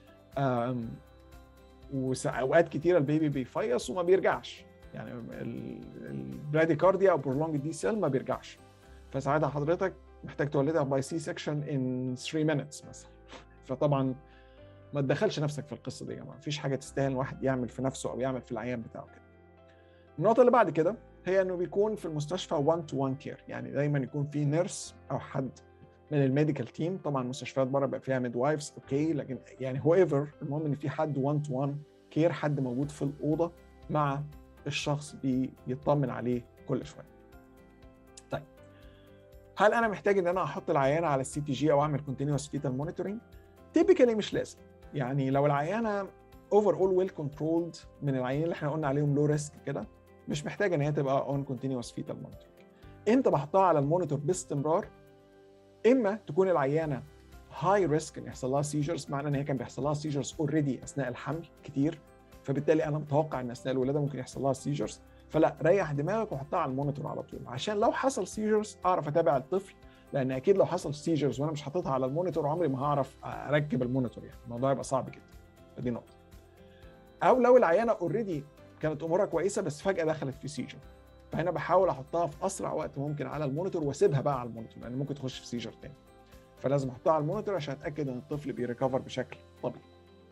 واوقات كتيره البيبي بيفيص وما بيرجعش، يعني البراديكارديا او برولونج دي سيل ما بيرجعش، فساعتها حضرتك محتاج تولدها باي سي سكشن ان 3 minutes مثلا. فطبعا ما تدخلش نفسك في القصه دي يا جماعه، مفيش حاجه تستاهل واحد يعمل في نفسه او يعمل في العيان بتاعه كده. النقطه اللي بعد كده هي انه بيكون في المستشفى 1 to 1 كير، يعني دايما يكون في نيرس او حد من الميديكال تيم. طبعا المستشفيات بره بقى فيها ميد وايفز اوكي، لكن يعني هو ايفر المهم ان في حد 1 to 1 كير، حد موجود في الاوضه مع الشخص بيطمن عليه كل شويه. طيب هل انا محتاج ان انا احط العيانه على السي تي جي او اعمل كونتينوس فيتال مونيتورنج؟ تيبيكالي مش لازم. يعني لو العيانه اوفر اول ويل كنترولد من العيانين اللي احنا قلنا عليهم لو ريسك كده، مش محتاجه ان هي تبقى اون كونتينوس فيتال مونيتورنج. امتى بحطها على المونيتور باستمرار؟ اما تكون العيانه هاي ريسك ان يحصل لها سيجرز، معنى ان هي كان بيحصل لها سيجرز اوريدي اثناء الحمل كتير، فبالتالي انا متوقع ان اثناء الولاده ممكن يحصل لها سيجرز، فلا ريح دماغك وحطها على المونيتور على طول، عشان لو حصل سيجرز اعرف اتابع الطفل. لان اكيد لو حصل سيجرز وانا مش حاططها على المونيتور عمري ما هعرف اركب المونيتور، يعني الموضوع يبقى صعب جدا. فدي نقطه. او لو العيانه اوريدي كانت امورها كويسه بس فجاه دخلت في سيجر، فهنا بحاول احطها في اسرع وقت ممكن على المونيتور واسيبها بقى على المونيتور، لان ممكن تخش في سيجر تاني، فلازم احطها على المونيتور عشان اتاكد ان الطفل بيريكفر بشكل طبيعي.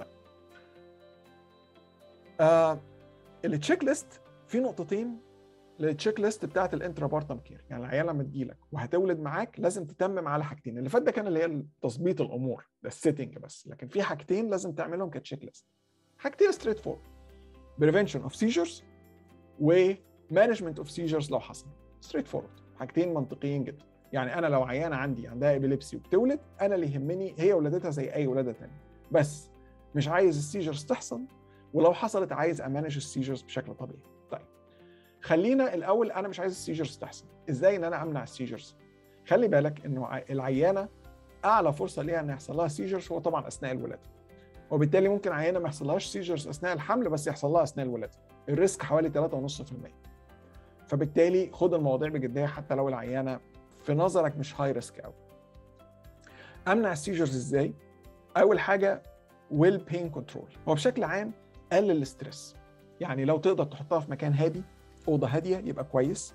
طيب التشيك ليست في نقطتين للتشيك ليست بتاعت الانترابارتم كير. يعني العياله لما تجيلك وهتولد معاك لازم تتمم على حاجتين، اللي فات ده كان اللي هي تظبيط الامور، ده السيتنج بس، لكن في حاجتين لازم تعملهم كتشيك ليست. حاجتين ستريت فورد، بريفنشن اوف سيجرز ومانجمنت اوف سيجرز لو حصل. ستريت فورد، حاجتين منطقيين جدا. يعني انا لو عيانه عندها ابيليبسي وبتولد، انا اللي يهمني هي ولادتها زي اي ولاده ثانيه، بس مش عايز السيجرز تحصل، ولو حصلت عايز امانج السيجرز بشكل طبيعي. طيب خلينا الاول، انا مش عايز السيجرز تحصل، ازاي ان انا امنع السيجرز؟ خلي بالك انه العيانه اعلى فرصه ليها ان يحصل لها سيجرز هو طبعا اثناء الولاده، وبالتالي ممكن عيانه ما يحصلهاش سيجرز اثناء الحمل بس يحصل لها اثناء الولاده، الريسك حوالي 3.5%. فبالتالي خد المواضيع بجديه حتى لو العيانه في نظرك مش هاي ريسك قوي. امنع السيجرز ازاي؟ اول حاجه ويل بين كنترول، هو بشكل عام قلل الاسترس، يعني لو تقدر تحطها في مكان هادي، اوضه هاديه يبقى كويس،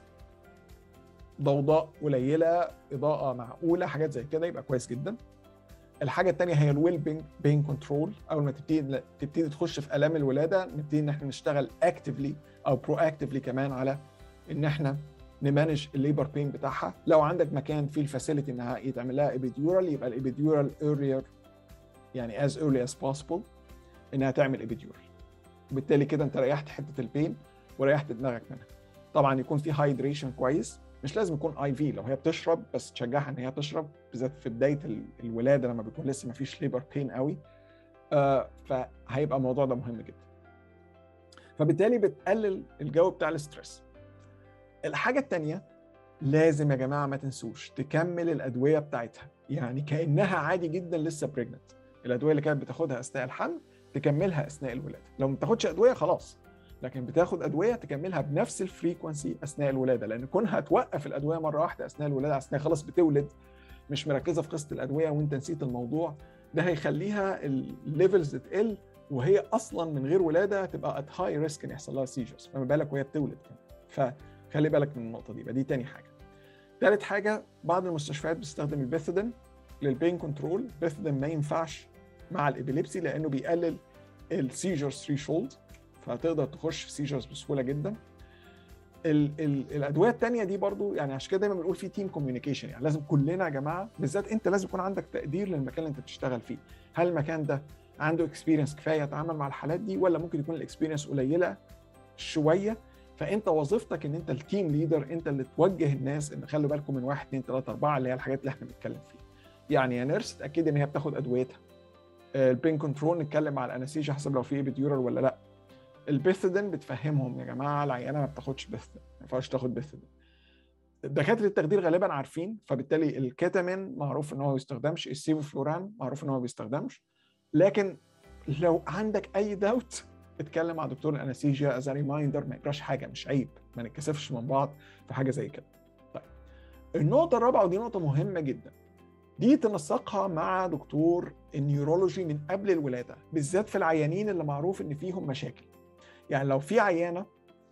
ضوضاء قليله، اضاءه معقوله، حاجات زي كده يبقى كويس جدا. الحاجه الثانيه هي الويل بين كنترول، اول ما تبتدي تخش في الام الولاده نبتدي ان احنا نشتغل اكتفلي او برو اكتفلي كمان على ان احنا نمانج الليبر بين بتاعها. لو عندك مكان فيه الفاسيلتي انها يتعمل لها ابيديورال، يبقى الابيديورال earlier، يعني as early as possible انها تعمل ابيديورال، وبالتالي كده انت ريحت حته البين وريحت دماغك منها. طبعا يكون في هايدريشن كويس، مش لازم يكون اي في، لو هي بتشرب بس تشجعها ان هي تشرب، بالذات في بدايه الولاده لما بيكون لسه ما فيش ليبر بين قوي، فهيبقى الموضوع ده مهم جدا. فبالتالي بتقلل الجو بتاع الاسترس. الحاجه الثانيه لازم يا جماعه ما تنسوش تكمل الادويه بتاعتها، يعني كانها عادي جدا لسه بريجننت، الادويه اللي كانت بتاخدها اثناء الحمل تكملها اثناء الولاده. لو ما بتاخدش ادويه خلاص، لكن بتاخد ادويه تكملها بنفس الفريكونسي اثناء الولاده، لان كونها توقف الادويه مره واحده اثناء الولاده، اثناء خلاص بتولد مش مركزه في قصه الادويه وانت نسيت الموضوع ده، هيخليها الليفلز تقل، وهي اصلا من غير ولاده تبقى ات هاي ريسك ان يحصل لها سيجرز، فما بالك وهي بتولد كمان. فخلي بالك من النقطه دي. دي تاني حاجه. ثالث حاجه، بعض المستشفيات بتستخدم البيثيدين للبين كنترول. البيثيدين ما ينفعش مع الابيليبسي لانه بيقلل السيجرز ثريشولد، فتقدر تخش في سيجرز بسهوله جدا. الادويه الثانيه دي برضو يعني عشان كده دايما بنقول في تيم كوميونيكيشن، يعني لازم كلنا يا جماعه، بالذات انت لازم يكون عندك تقدير للمكان اللي انت بتشتغل فيه. هل المكان ده عنده اكسبيرينس كفايه يتعامل مع الحالات دي، ولا ممكن يكون الاكسبيرينس قليله شويه؟ فانت وظيفتك ان انت التيم ليدر، انت اللي توجه الناس ان خلوا بالكم من 1 2 3 4 اللي هي الحاجات اللي احنا بنتكلم فيها. يعني يا نيرس تاكد ان هي بتاخد ادويتها. البين كنترول نتكلم على الانستيجيا حسب لو في ابيديورال ولا لا. البيثيدين بتفهمهم يا جماعه العيانه ما بتاخدش بيثيدين، ما ينفعش تاخد بيثيدين. دكاتره التخدير غالبا عارفين، فبالتالي الكيتامين معروف ان هو ما بيستخدمش، السيفوفلوران معروف ان هو ما بيستخدمش. لكن لو عندك اي داوت اتكلم مع دكتور الانستيجيا از ريمايندر، ما يجراش حاجه، مش عيب، ما نتكسفش من بعض في حاجه زي كده. طيب النقطه الرابعه ودي نقطه مهمه جدا، دي تنسقها مع دكتور النيورولوجي من قبل الولاده، بالذات في العيانين اللي معروف ان فيهم مشاكل. يعني لو في عيانه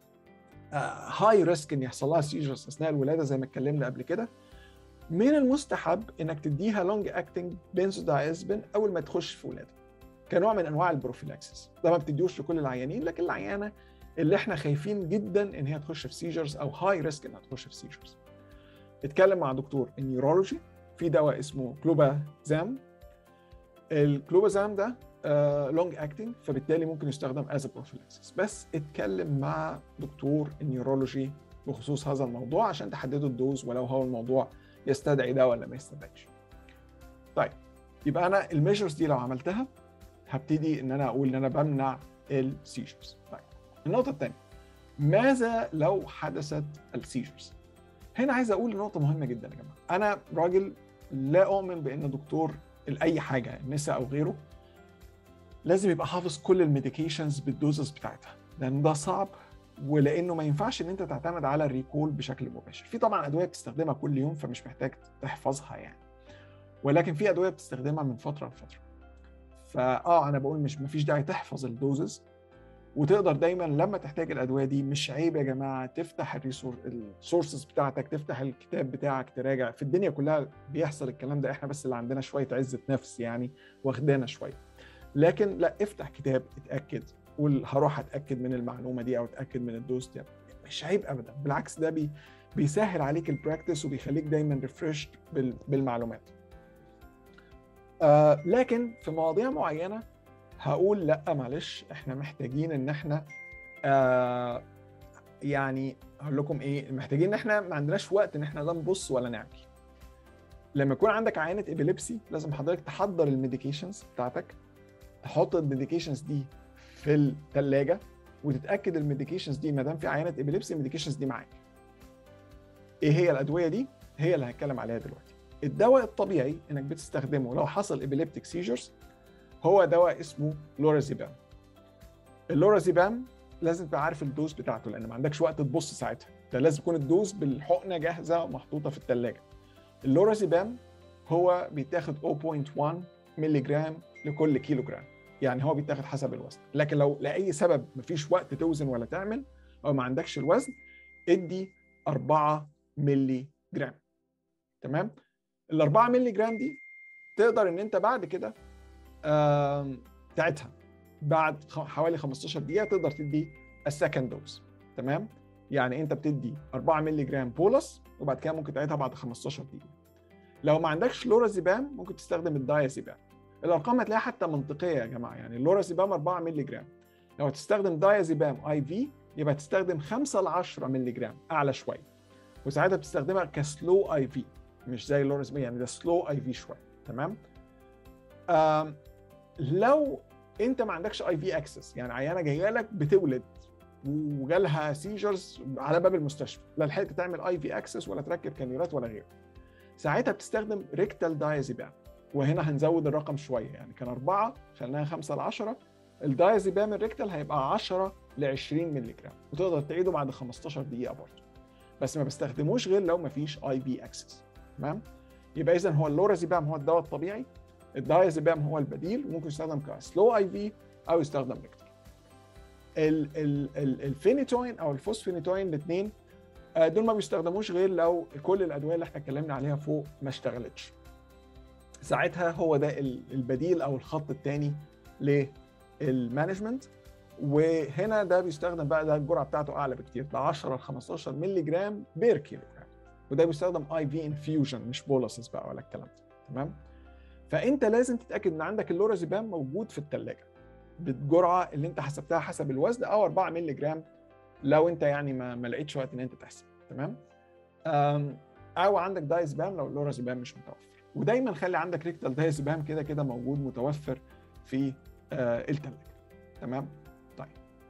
هاي ريسك ان يحصل لها سيجرز اثناء الولاده زي ما اتكلمنا قبل كده، من المستحب انك تديها لونج اكتنج بنزودايزبين اول ما تخش في ولاده كنوع من انواع البروفيلاكسس. ده ما بتديوش لكل العيانين، لكن العيانه اللي احنا خايفين جدا ان هي تخش في سيجرز او هاي ريسك انها تخش في سيجرز، اتكلم مع دكتور النيورولوجي. في دواء اسمه كلوبازام. الكلوبازام ده لونج اكتنج، فبالتالي ممكن يستخدم از بروفيلاكسس، بس اتكلم مع دكتور النيورولوجي بخصوص هذا الموضوع عشان تحددوا الدوز، ولو هو الموضوع يستدعي ده ولا ما يستدعيش. طيب يبقى انا الميجرز دي لو عملتها هبتدي ان انا اقول ان انا بمنع السيجرز. طيب النقطه الثانيه، ماذا لو حدثت السيجرز؟ هنا عايز اقول نقطه مهمه جدا يا جماعه. انا راجل لا اؤمن بان دكتور لاي حاجه النساء او غيره لازم يبقى حافظ كل الميديكيشنز بالدوزز بتاعتها، لان ده صعب، ولانه ما ينفعش ان انت تعتمد على الريكول بشكل مباشر. في طبعا ادويه بتستخدمها كل يوم فمش محتاج تحفظها يعني، ولكن في ادويه بتستخدمها من فتره لفتره. انا بقول مش مفيش داعي تحفظ الدوزز، وتقدر دايما لما تحتاج الادويه دي، مش عيب يا جماعه تفتح السورسز بتاعتك، تفتح الكتاب بتاعك تراجع. في الدنيا كلها بيحصل الكلام ده، احنا بس اللي عندنا شويه عزه نفس يعني واخدانا شويه. لكن لا، افتح كتاب اتاكد، قول هروح اتاكد من المعلومه دي او اتاكد من الدوز دي، مش عيب ابدا، بالعكس ده بيسهل عليك البراكتس وبيخليك دايما ريفريشد بالمعلومات. لكن في مواضيع معينه هقول لا معلش، احنا محتاجين ان احنا يعني هقول لكم ايه، محتاجين ان احنا ما عندناش وقت ان احنا لا نبص ولا نعمل. لما يكون عندك عينه ابيليبسي لازم حضرتك تحضر الميديكيشنز بتاعتك، تحط الميديكيشنز دي في الثلاجه، وتتاكد الميديكيشنز دي ما دام في عينه ابيليبسي الميديكيشنز دي معاك. ايه هي الادويه دي؟ هي اللي هنتكلم عليها دلوقتي. الدواء الطبيعي انك بتستخدمه لو حصل ابيليبتيك سيجرز هو دواء اسمه لورازيبام. اللورازيبام لازم تبقى عارف الدوز بتاعته، لان ما عندكش وقت تبص ساعتها، ده لازم يكون الدوز بالحقنه جاهزه ومحطوطه في الثلاجه. اللورازيبام هو بيتاخد 0.1 مللي جرام لكل كيلو جرام، يعني هو بيتاخد حسب الوزن. لكن لو لاي سبب مفيش وقت توزن ولا تعمل او ما عندكش الوزن، ادي 4 مللي جرام. تمام؟ ال 4 مللي جرام دي تقدر ان انت بعد كده بتاعتها بعد حوالي 15 دقيقه تقدر تدي السكند دوز. تمام؟ يعني انت بتدي 4 مللي جرام بولس وبعد كده ممكن تعيدها بعد 15 دقيقه. لو ما عندكش لورازيبام ممكن تستخدم الدايازيبام. الارقام هتلاقيها حتى منطقيه يا جماعه، يعني اللورازيبام 4 مللي جرام، لو هتستخدم دايازيبام اي في يبقى تستخدم 5 ل 10 مللي جرام، اعلى شويه، وساعتها بتستخدمها كسلو اي في، مش زي اللورازيبام، يعني ده سلو اي في شويه. تمام؟ لو انت ما عندكش اي في اكسس، يعني عيانه جايه لك بتولد وجالها سيجرز على باب المستشفى، لا لحقت تعمل اي في اكسس ولا تركب كانيولات ولا غيره، ساعتها بتستخدم ريكتال دايازيبام. وهنا هنزود الرقم شويه، يعني كان 4 خليناها 5 ل 10. الدايازيبام الريكتال هيبقى 10 ل 20 مللي جرام، وتقدر تعيده بعد 15 دقيقه برضه، بس ما بستخدموش غير لو ما فيش اي في اكسس. تمام؟ يبقى اذا هو اللورازيبام هو الدواء الطبيعي، الدايازيبام هو البديل، وممكن يستخدم كسلو اي في او يستخدم ريكتال. الفينيتوين او الفوسفينيتوين الاثنين دول ما بيستخدموش غير لو كل الادويه اللي احنا اتكلمنا عليها فوق ما اشتغلتش، ساعتها هو ده البديل او الخط الثاني للمانجمنت. وهنا ده بيستخدم بقى، ده الجرعه بتاعته اعلى بكتير، ده 10 ل 15 مللي جرام بير كيلو جرام، وده بيستخدم اي في انفيوجن مش بولسز بقى ولا الكلام ده. تمام؟ فانت لازم تتاكد ان عندك اللورازيبام موجود في الثلاجه بالجرعه اللي انت حسبتها حسب الوزن، او 4 مللي جرام لو انت يعني ما لقيتش وقت ان انت تحسب. تمام؟ او عندك دايازيبام لو اللورازيبام مش متوفر. ودايما خلي عندك ريكتال دايازيبام كده كده موجود متوفر في الثلاجه. تمام؟ طيب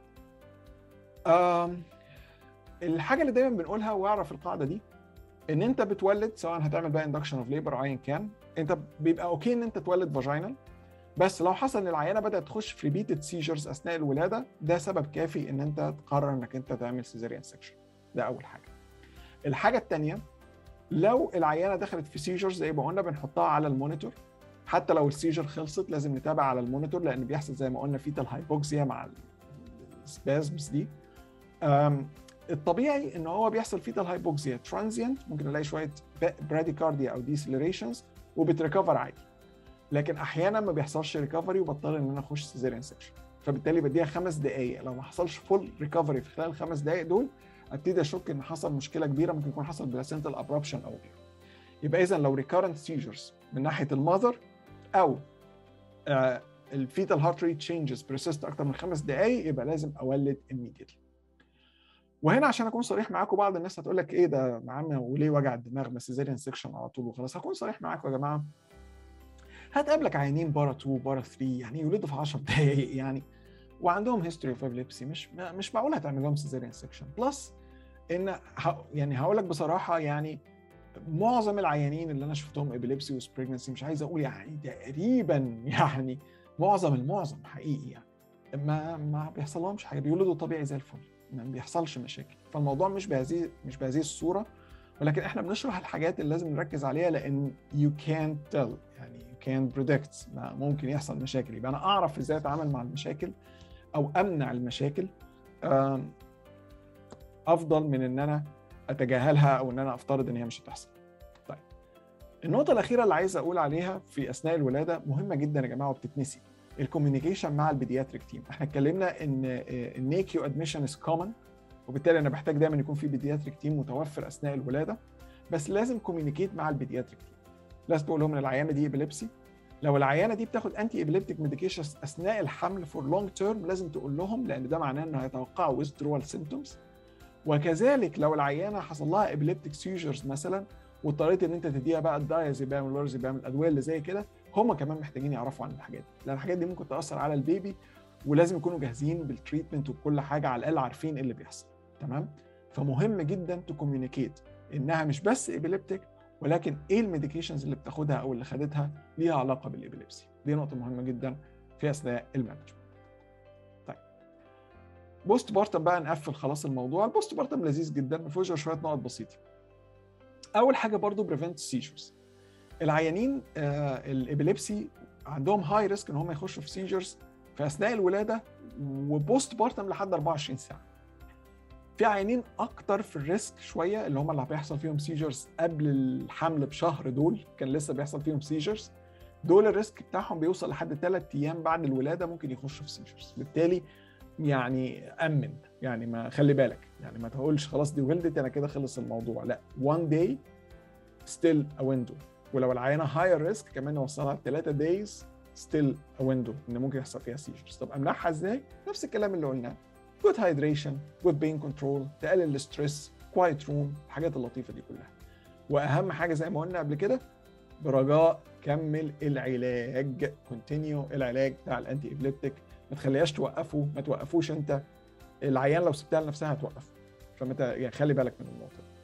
الحاجه اللي دايما بنقولها، واعرف القاعده دي، ان انت بتولد سواء هتعمل بقى اندكشن اوف ليبر او ايا كان، انت بيبقى اوكي ان انت تولد فاجينال، بس لو حصل ان العيانه بدات تخش في ريبيتد سيجرز اثناء الولاده، ده سبب كافي ان انت تقرر انك انت تعمل سيزاريان سكشن. ده اول حاجه. الحاجه الثانيه، لو العيانه دخلت في سيجرز زي ما قلنا بنحطها على المونيتور، حتى لو السيجر خلصت لازم نتابع على المونيتور، لان بيحصل زي ما قلنا فيتال هايبوكسيا مع السبازمز دي. الطبيعي ان هو بيحصل فيتال هايبوكسيا ترانزيانت، ممكن نلاقي شويه براديكارديا او ديسلريشنز وبتريكفر عادي، لكن احيانا ما بيحصلش ريكفري وبضطر ان انا اخش سيزاريان سكشن، فبالتالي بديها 5 دقائق، لو ما حصلش فول ريكفري في خلال ال5 دقائق دول ابتدي اشك ان حصل مشكله كبيره، ممكن يكون حصل بلاسنتال ابربشن او غيره. يبقى اذا لو ريكارنت سيجرز من ناحيه المذر، او الفيتال هارت ريت تشينجز بريسيست اكتر من 5 دقائق، يبقى لازم اولد immediately. وهنا عشان اكون صريح معاكم، بعض الناس هتقول لك ايه ده معانا وليه وجع الدماغ، ما سيزاريان سكشن على طول وخلاص. هكون صريح معاكم يا جماعه، هتقابلك عيانين بارا 2 بارا 3 يعني يولدوا في 10 دقائق يعني، وعندهم هيستوري اوف ابيليبسي، مش معقول هتعمل لهم سيزاريان سكشن. بلس ان يعني هقول لك بصراحه، يعني معظم العيانين اللي انا شفتهم ابيليبسي وسبريجنسي، مش عايز اقول يعني تقريبا، يعني المعظم حقيقي يعني ما بيحصل لهمش حاجه، بيولدوا طبيعي زي الفل، ما بيحصلش مشاكل. فالموضوع مش بهذه الصوره، ولكن احنا بنشرح الحاجات اللي لازم نركز عليها، لان you can't tell، يعني you can't predict، ما ممكن يحصل مشاكل، يبقى انا اعرف ازاي اتعامل مع المشاكل او امنع المشاكل افضل من ان انا اتجاهلها او ان انا افترض ان هي مش هتحصل. طيب النقطه الاخيره اللي عايز اقول عليها في اثناء الولاده مهمه جدا يا جماعه وبتتنسي، الكوميونيكيشن مع البيدياتريك تيم. احنا اتكلمنا ان النيكيو ادميشن از كومن، وبالتالي انا بحتاج دايما يكون في بيدياتريك تيم متوفر اثناء الولاده، بس لازم كوميونيكيت مع البيدياتريك تيم. لازم تقول لهم ان العيانه دي ابيليبسي، لو العيانه دي بتاخد انتي ابيليبتيك ميديكيشنز اثناء الحمل فور لونج تيرم لازم تقول لهم، لان ده معناه انه هيتوقعوا ويزدرول سيمبتومز. وكذلك لو العيانه حصل لها ابيليبتيك سيجرز مثلا واضطريت ان انت تديها بقى الدايازيبام واللورازيبام، الادويه اللي زي كده، هم كمان محتاجين يعرفوا عن الحاجات دي، لان الحاجات دي ممكن تاثر على البيبي، ولازم يكونوا جاهزين بالتريتمنت وبكل حاجه، على الاقل عارفين ايه اللي بيحصل. تمام؟ فمهم جدا تكوميونيكيت انها مش بس ابيليبتيك، ولكن ايه الميديكيشنز اللي بتاخدها او اللي خدتها ليها علاقه بالابيليبسي. دي نقطه مهمه جدا في اثناء المانجمنت. طيب بوست بارتم بقى، نقفل خلاص الموضوع. البوست بارتم لذيذ جدا، ما فيهوش شويه نقط بسيطه. اول حاجه برضو بريفنت سيجرز. العيانين الابيليبسي عندهم هاي ريسك ان هم يخشوا في سيجرز في اثناء الولاده وبوست بارتم لحد 24 ساعه. في عيانين اكتر في الريسك شويه، اللي هم اللي بيحصل فيهم سيجرز قبل الحمل بشهر، دول كان لسه بيحصل فيهم سيجرز، دول الريسك بتاعهم بيوصل لحد 3 ايام بعد الولاده ممكن يخشوا في سيجرز. بالتالي يعني امن، يعني ما خلي بالك، يعني ما تقولش خلاص دي ولدت انا كده خلص الموضوع، لا، 1 day still a window. ولو العيانه هاير ريسك كمان نوصلها ل 3 days still a window ان ممكن يحصل فيها سيجرز. طب امنعها ازاي؟ نفس الكلام اللي قلناه، good hydration, good pain control، تقلل الستريس، quiet room، الحاجات اللطيفه دي كلها. واهم حاجه زي ما قلنا قبل كده، برجاء كمل العلاج، كونتينيو العلاج بتاع الانتي ابليبتيك، ما تخليهاش توقفه، ما توقفوش انت، العيان لو سبتها لنفسها هتوقف، فمت يعني خلي بالك من النقطه دي.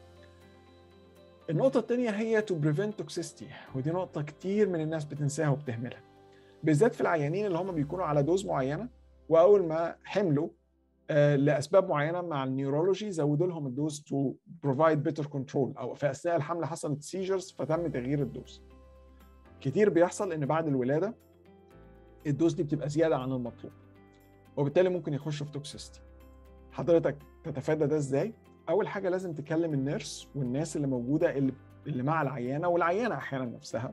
النقطه الثانيه هي to prevent toxicity، ودي نقطه كتير من الناس بتنساها وبتهملها، بالذات في العيانين اللي هم بيكونوا على دوز معينه، واول ما حملوا لاسباب معينه مع النيورولوجي زودوا لهم الدوز to provide better control، او في اثناء الحمل حصلت سيجرز فتم تغيير الدوز. كتير بيحصل ان بعد الولاده الدوز دي بتبقى زياده عن المطلوب، وبالتالي ممكن يخشوا في توكسيستي. حضرتك تتفادى ده ازاي؟ اول حاجه لازم تكلم النيرس والناس اللي موجوده اللي مع العيانه والعيانه احيانا نفسها،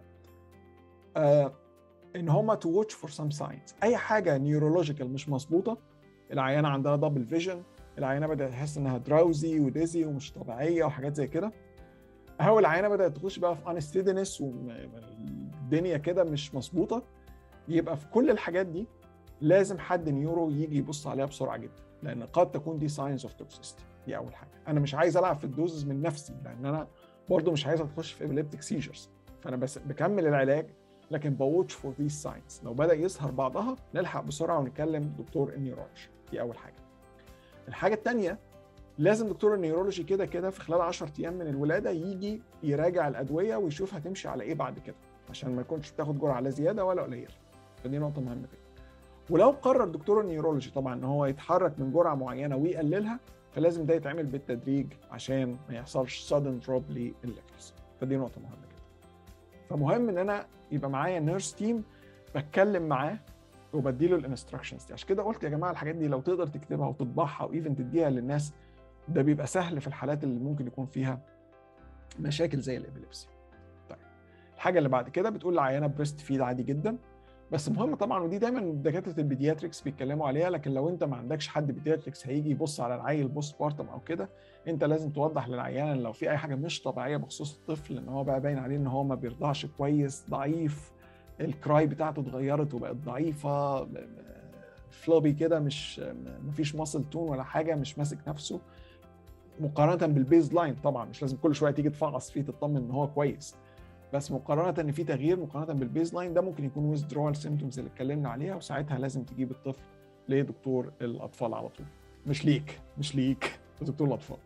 ان هم to watch for some signs. اي حاجه نيورولوجيكال مش مظبوطه، العيانه عندها دبل فيجن، العيانه بدات تحس انها دراوزي وديزي ومش طبيعيه وحاجات زي كده، اهو العيانه بدات تخش بقى في انستيدنس والدنيا كده مش مظبوطه، يبقى في كل الحاجات دي لازم حد نيورو يجي يبص عليها بسرعه جدا، لان قد تكون دي ساينز اوف توكسيستي. دي اول حاجه. انا مش عايز العب في الدوزز من نفسي، لان انا برضو مش عايز اخش في ابيليبتيك سيجرز، فانا بس بكمل العلاج، لكن بواتش فور ذيس ساينز، لو بدا يظهر بعضها نلحق بسرعه ونكلم دكتور النيورولوجي. دي اول حاجه. الحاجه الثانيه، لازم دكتور النيورولوجي كده كده في خلال 10 ايام من الولاده يجي يراجع الادويه ويشوف هتمشي على ايه بعد كده، عشان ما يكونش بتاخد جرعه لا زياده ولا قليله. فدي نقطه مهمه جدا. ولو قرر دكتور النيورولوجي طبعا ان هو يتحرك من جرعه معينه ويقللها، فلازم ده يتعمل بالتدريج عشان ما يحصلش sudden drop للليفلز. فدي نقطه مهمه جدا. فمهم ان انا يبقى معايا نيرس تيم بتكلم معاه وبديله الانستراكشنز دي. عشان كده قلت يا جماعه الحاجات دي لو تقدر تكتبها وتطبعها وايفن تديها للناس، ده بيبقى سهل في الحالات اللي ممكن يكون فيها مشاكل زي الابيليبسي. طيب الحاجه اللي بعد كده بتقول للعيانه بريست فيد عادي جدا، بس مهم طبعا، ودي دايما دكاتره البيدياتريكس بيتكلموا عليها، لكن لو انت ما عندكش حد بيدياتريكس هيجي يبص على العيل بوست بارتم او كده، انت لازم توضح للعيان لو في اي حاجه مش طبيعيه بخصوص الطفل، ان هو بقى باين عليه ان هو ما بيرضعش كويس، ضعيف، الكراي بتاعته اتغيرت وبقت ضعيفه، فلوبي كده، مش مفيش ماسل تون ولا حاجه، مش ماسك نفسه، مقارنه بالبيز لاين. طبعا مش لازم كل شويه تيجي تفعص فيه تطمن ان هو كويس، بس مقارنه ان في تغيير مقارنه بالبيز لاين، ده ممكن يكون withdrawal symptoms اللي اتكلمنا عليها، وساعتها لازم تجيب الطفل لدكتور الاطفال على طول، مش ليك دكتور الاطفال.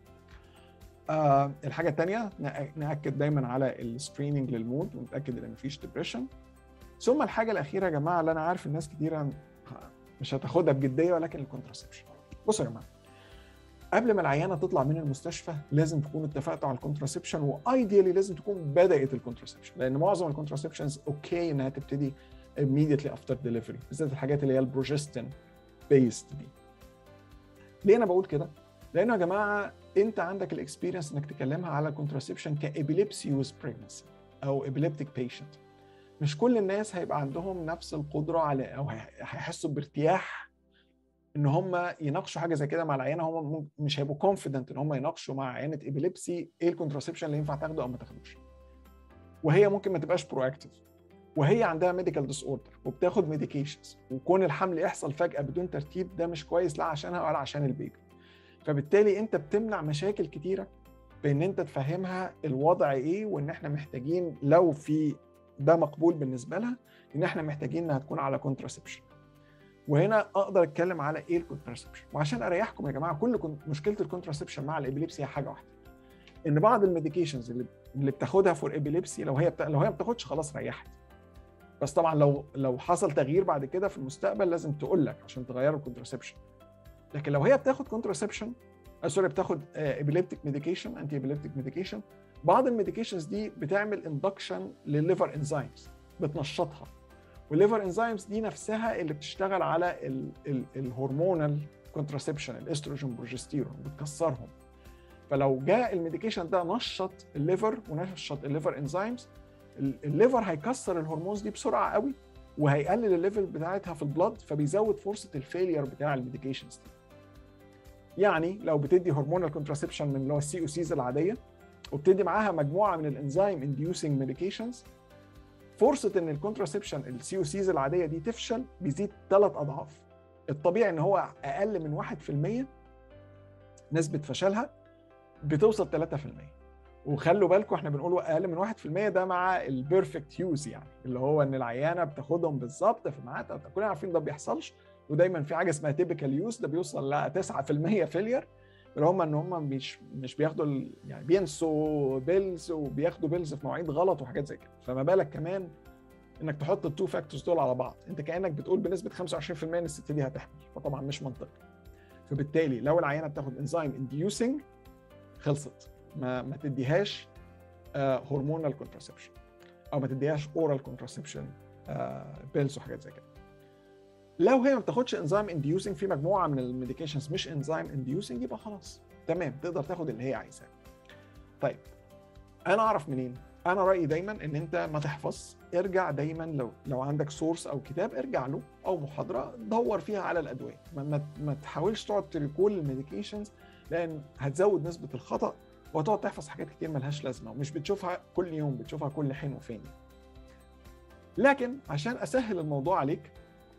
الحاجه الثانيه، ناكد دايما على السكريننج للمود ونتاكد ان مفيش ديبريشن. ثم الحاجه الاخيره يا جماعه، اللي انا عارف الناس كتيره مش هتاخدها بجديه، ولكن الكونتراسبشن. بصوا يا جماعه، قبل ما العيانه تطلع من المستشفى لازم تكونوا اتفقتوا على الكونتراسبشن، وايديالي لازم تكون بدات الكونتراسبشن، لان معظم الكونتراسبشنز اوكي انها تبتدي immediately after delivery، بالذات الحاجات اللي هي البروجستين بيست دي. ليه انا بقول كده؟ لانه يا جماعه انت عندك الاكسبيرينس انك تكلمها على الكونتراسبشن كابيليبسي ويز بريجنسي او ابيليبتيك بيشنت. مش كل الناس هيبقى عندهم نفس القدره على، او هيحسوا بارتياح ان هم يناقشوا حاجه زي كده مع العيانه، هم مش هيبقوا كونفيدنت ان هم يناقشوا مع عيانه ابيليبسي ايه الكونتراسبشن اللي ينفع تاخده او ما تاخدوش، وهي ممكن ما تبقاش برو اكتيف، وهي عندها ميديكال ديس اوردر وبتاخد ميديكيشنز، وكون الحمل يحصل فجاه بدون ترتيب ده مش كويس لا عشانها ولا عشان البيبي. فبالتالي انت بتمنع مشاكل كتيره بان انت تفهمها الوضع ايه، وان احنا محتاجين لو في ده مقبول بالنسبه لها ان احنا محتاجين انها تكون على كونتراسبشن. وهنا اقدر اتكلم على ايه الكونتراسبشن. وعشان اريحكم يا جماعه، كل مشكله الكونتراسبشن مع الابيليبسي هي حاجه واحده، ان بعض الميديكيشنز اللي بتاخدها فور ابيليبسي لو هي ما بتاخدش خلاص ريحت. بس طبعا لو حصل تغيير بعد كده في المستقبل لازم تقول لك عشان تغير الكونتراسبشن. لكن لو هي بتاخد كونتراسبشن بتاخد ابيليبتيك ميديكيشن، انتي ابيليبتيك ميديكيشن، بعض الميديكيشنز دي بتعمل اندكشن للليفر انزيمز، بتنشطها. والليفر انزيمز دي نفسها اللي بتشتغل على الهرمونال كونتراسبشن، الاستروجين بروجستيرون، بتكسرهم. فلو جاء الميديكيشن ده نشط الليفر ونشط الليفر انزيمز، الليفر هيكسر الهرمونز دي بسرعه قوي وهيقلل الليفل بتاعتها في البلد، فبيزود فرصه الفيلير بتاع الميديكيشنز دي. يعني لو بتدي هرمونال كونتراسبشن من اللي هو السي او سيز العاديه وبتدي معاها مجموعه من الانزيم انديوسنج ميديكيشنز، فرصه ان الكونتراسبشن السي او سيز العاديه دي تفشل بيزيد 3 اضعاف. الطبيعي ان هو اقل من 1% نسبه فشلها بتوصل 3%. وخلوا بالكم احنا بنقول اقل من 1% ده مع البيرفكت يوز، يعني اللي هو ان العيانه بتاخدهم بالظبط في ميعادها. كلنا عارفين ده بيحصلش، ودايما في حاجه اسمها تيبيكال يوز، ده بيوصل ل 9% فيلير، اللي هم ان هم مش بياخدوا يعني بينسوا بيلز وبياخدوا بيلز في مواعيد غلط وحاجات زي كده. فما بالك كمان انك تحط التو فاكتورز دول على بعض، انت كانك بتقول بنسبه 25% ان الست دي هتحمل، فطبعا مش منطقي. فبالتالي لو العيانه بتاخد انزيم انديوسنج خلصت، ما تديهاش هرمونال كونتراسبشن او ما تديهاش اورال كونتراسبشن بيلز وحاجات زي كده. لو هي ما بتاخدش انزيم انديوسنج في مجموعه من الميديكيشنز مش انزيم انديوسنج، يبقى خلاص تمام، تقدر تاخد اللي هي عايزاه. طيب انا اعرف منين؟ انا رايي دايما ان انت ما تحفظ، ارجع دايما لو عندك سورس او كتاب ارجع له، او محاضره دور فيها على الادويه. ما تحاولش تقعد تريكول الميديكيشنز، لان هتزود نسبه الخطا وهتقعد تحفظ حاجات كتير ملهاش لازمه ومش بتشوفها كل يوم، بتشوفها كل حين وفين. لكن عشان اسهل الموضوع عليك،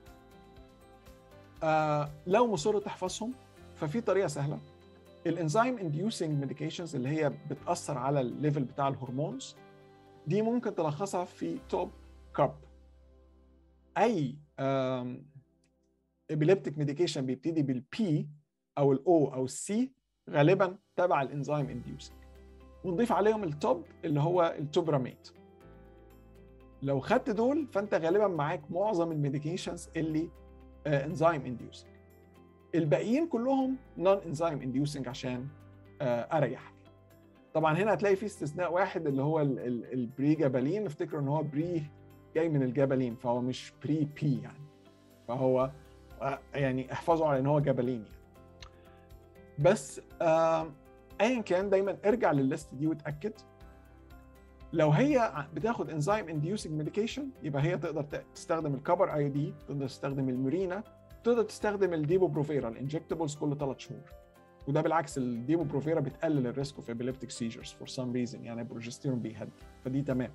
لو مصر تحفظهم ففي طريقه سهله. الانزيم انديوسنج ميديكيشنز اللي هي بتاثر على الليفل بتاع الهرمونز دي ممكن تلخصها في توب كارب. اي ابيليبتيك ميديكيشن بيبتدي بالبي او الاو او السي غالبا تبع الانزيم انديوسنج، ونضيف عليهم التوب اللي هو التوبراميد. لو خدت دول فانت غالبا معاك معظم الميديكيشنز اللي انزيم انديوسنج. الباقيين كلهم نون انزيم انديوسنج عشان اريحك. طبعا هنا هتلاقي في استثناء واحد اللي هو البري جابالين، افتكروا ان هو بري جاي من الجابالين فهو مش بري بي يعني، فهو يعني احفظوا على ان هو جابالين يعني. بس ايا كان دايما ارجع للليست دي وتاكد. لو هي بتاخد انزيم انديوسنج ميديكيشن يبقى هي تقدر تستخدم الكبر اي دي، تقدر تستخدم الميرينا، تقدر تستخدم الديبو بروفيرا الانجكتبلز كل 3 شهور. وده بالعكس الديبو بروفيرا بتقلل الريسك اوف ابيليبتيك سيجرز فور سام ريزن، يعني البروجستيرون بيهدي، فدي تمام.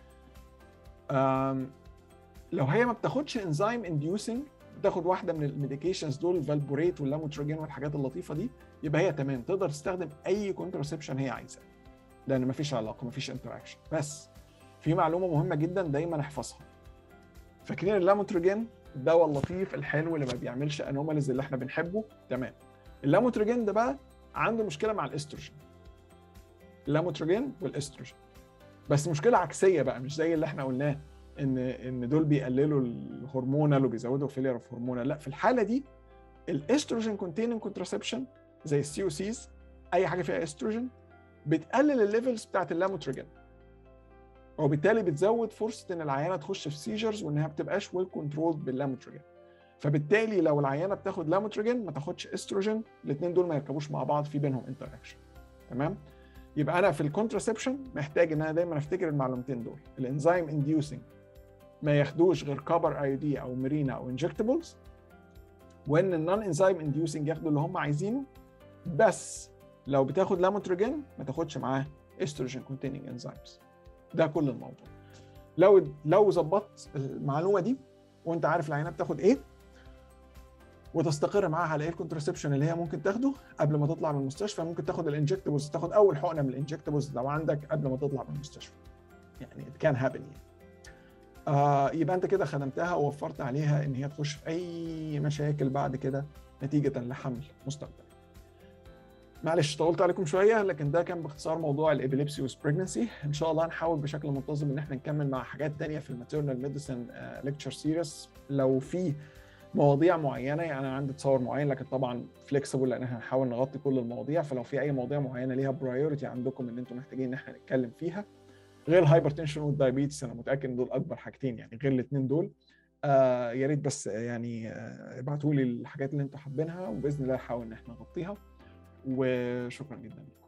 لو هي ما بتاخدش انزيم انديوسنج، بتاخد واحده من الميديكيشنز دول، الفالبوريت واللاموتروجين والحاجات اللطيفه دي، يبقى هي تمام، تقدر تستخدم اي كونتراسبشن هي عايزاه، لان مفيش علاقه، مفيش انتراكشن. بس في معلومه مهمه جدا دايما احفظها. فاكرين اللاموتروجين الدواء اللطيف الحلو اللي ما بيعملش انوماليز اللي احنا بنحبه؟ تمام. اللاموتروجين ده بقى عنده مشكله مع الاستروجين، اللاموتروجين والاستروجين، بس مشكله عكسيه بقى، مش زي اللي احنا قلناه ان دول بيقللوا الهرمونال وبيزودوا فيلير اوف هرمونال. لا، في الحاله دي الاستروجين كونتيننج كونتراسبشن زي السي او سيز، اي حاجه فيها استروجين بتقلل الليفلز بتاعت اللاموتروجين، وبالتالي بتزود فرصه ان العيانه تخش في سيجرز وانها ما بتبقاش ويل كنترولد باللاموتروجين. فبالتالي لو العيانه بتاخد لاموتروجين ما تاخدش استروجين، الاثنين دول ما يركبوش مع بعض، في بينهم انتراكشن. تمام؟ يبقى انا في الكونتراسبشن محتاج ان انا دايما افتكر المعلومتين دول، الانزيم انديوسنج ما ياخدوش غير كبر اي دي او ميرينا او انجكتبلز، وان النون انزيم انديوسنج ياخدوا اللي هم عايزينه، بس لو بتاخد لاموتروجين ما تاخدش معاه استروجين كونتيننج انزيمز. ده كل الموضوع. لو ظبطت المعلومه دي وانت عارف العينه بتاخد ايه، وتستقر معاها على ايه الكونترسبشن اللي هي ممكن تاخده قبل ما تطلع من المستشفى. ممكن تاخد الانجكتبلز، تاخد اول حقنه من الانجكتبلز لو عندك قبل ما تطلع من المستشفى، يعني it can happen يعني. يبقى انت كده خدمتها ووفرت عليها ان هي تخش في اي مشاكل بعد كده نتيجه لحمل مستقبلي. معلش طولت عليكم شويه، لكن ده كان باختصار موضوع الابيليبسي والبريجنسي. ان شاء الله هنحاول بشكل منتظم ان احنا نكمل مع حاجات تانية في الماتيرنال ميديسن ليكتشر سيريس لو في مواضيع معينه. يعني انا عندي تصور معين، لكن طبعا فليكسبل لان احنا هنحاول نغطي كل المواضيع. فلو في اي مواضيع معينه ليها برايورتي عندكم ان انتم محتاجين ان احنا نتكلم فيها، غير الهايبرتنشن والدايابيتس، انا متاكد ان دول اكبر حاجتين يعني، غير الاثنين دول. يا ريت بس يعني ابعتوا لي الحاجات اللي انتم حابينها، وباذن الله نحاول ان احنا نغطيها. وشكرا جدا لكم.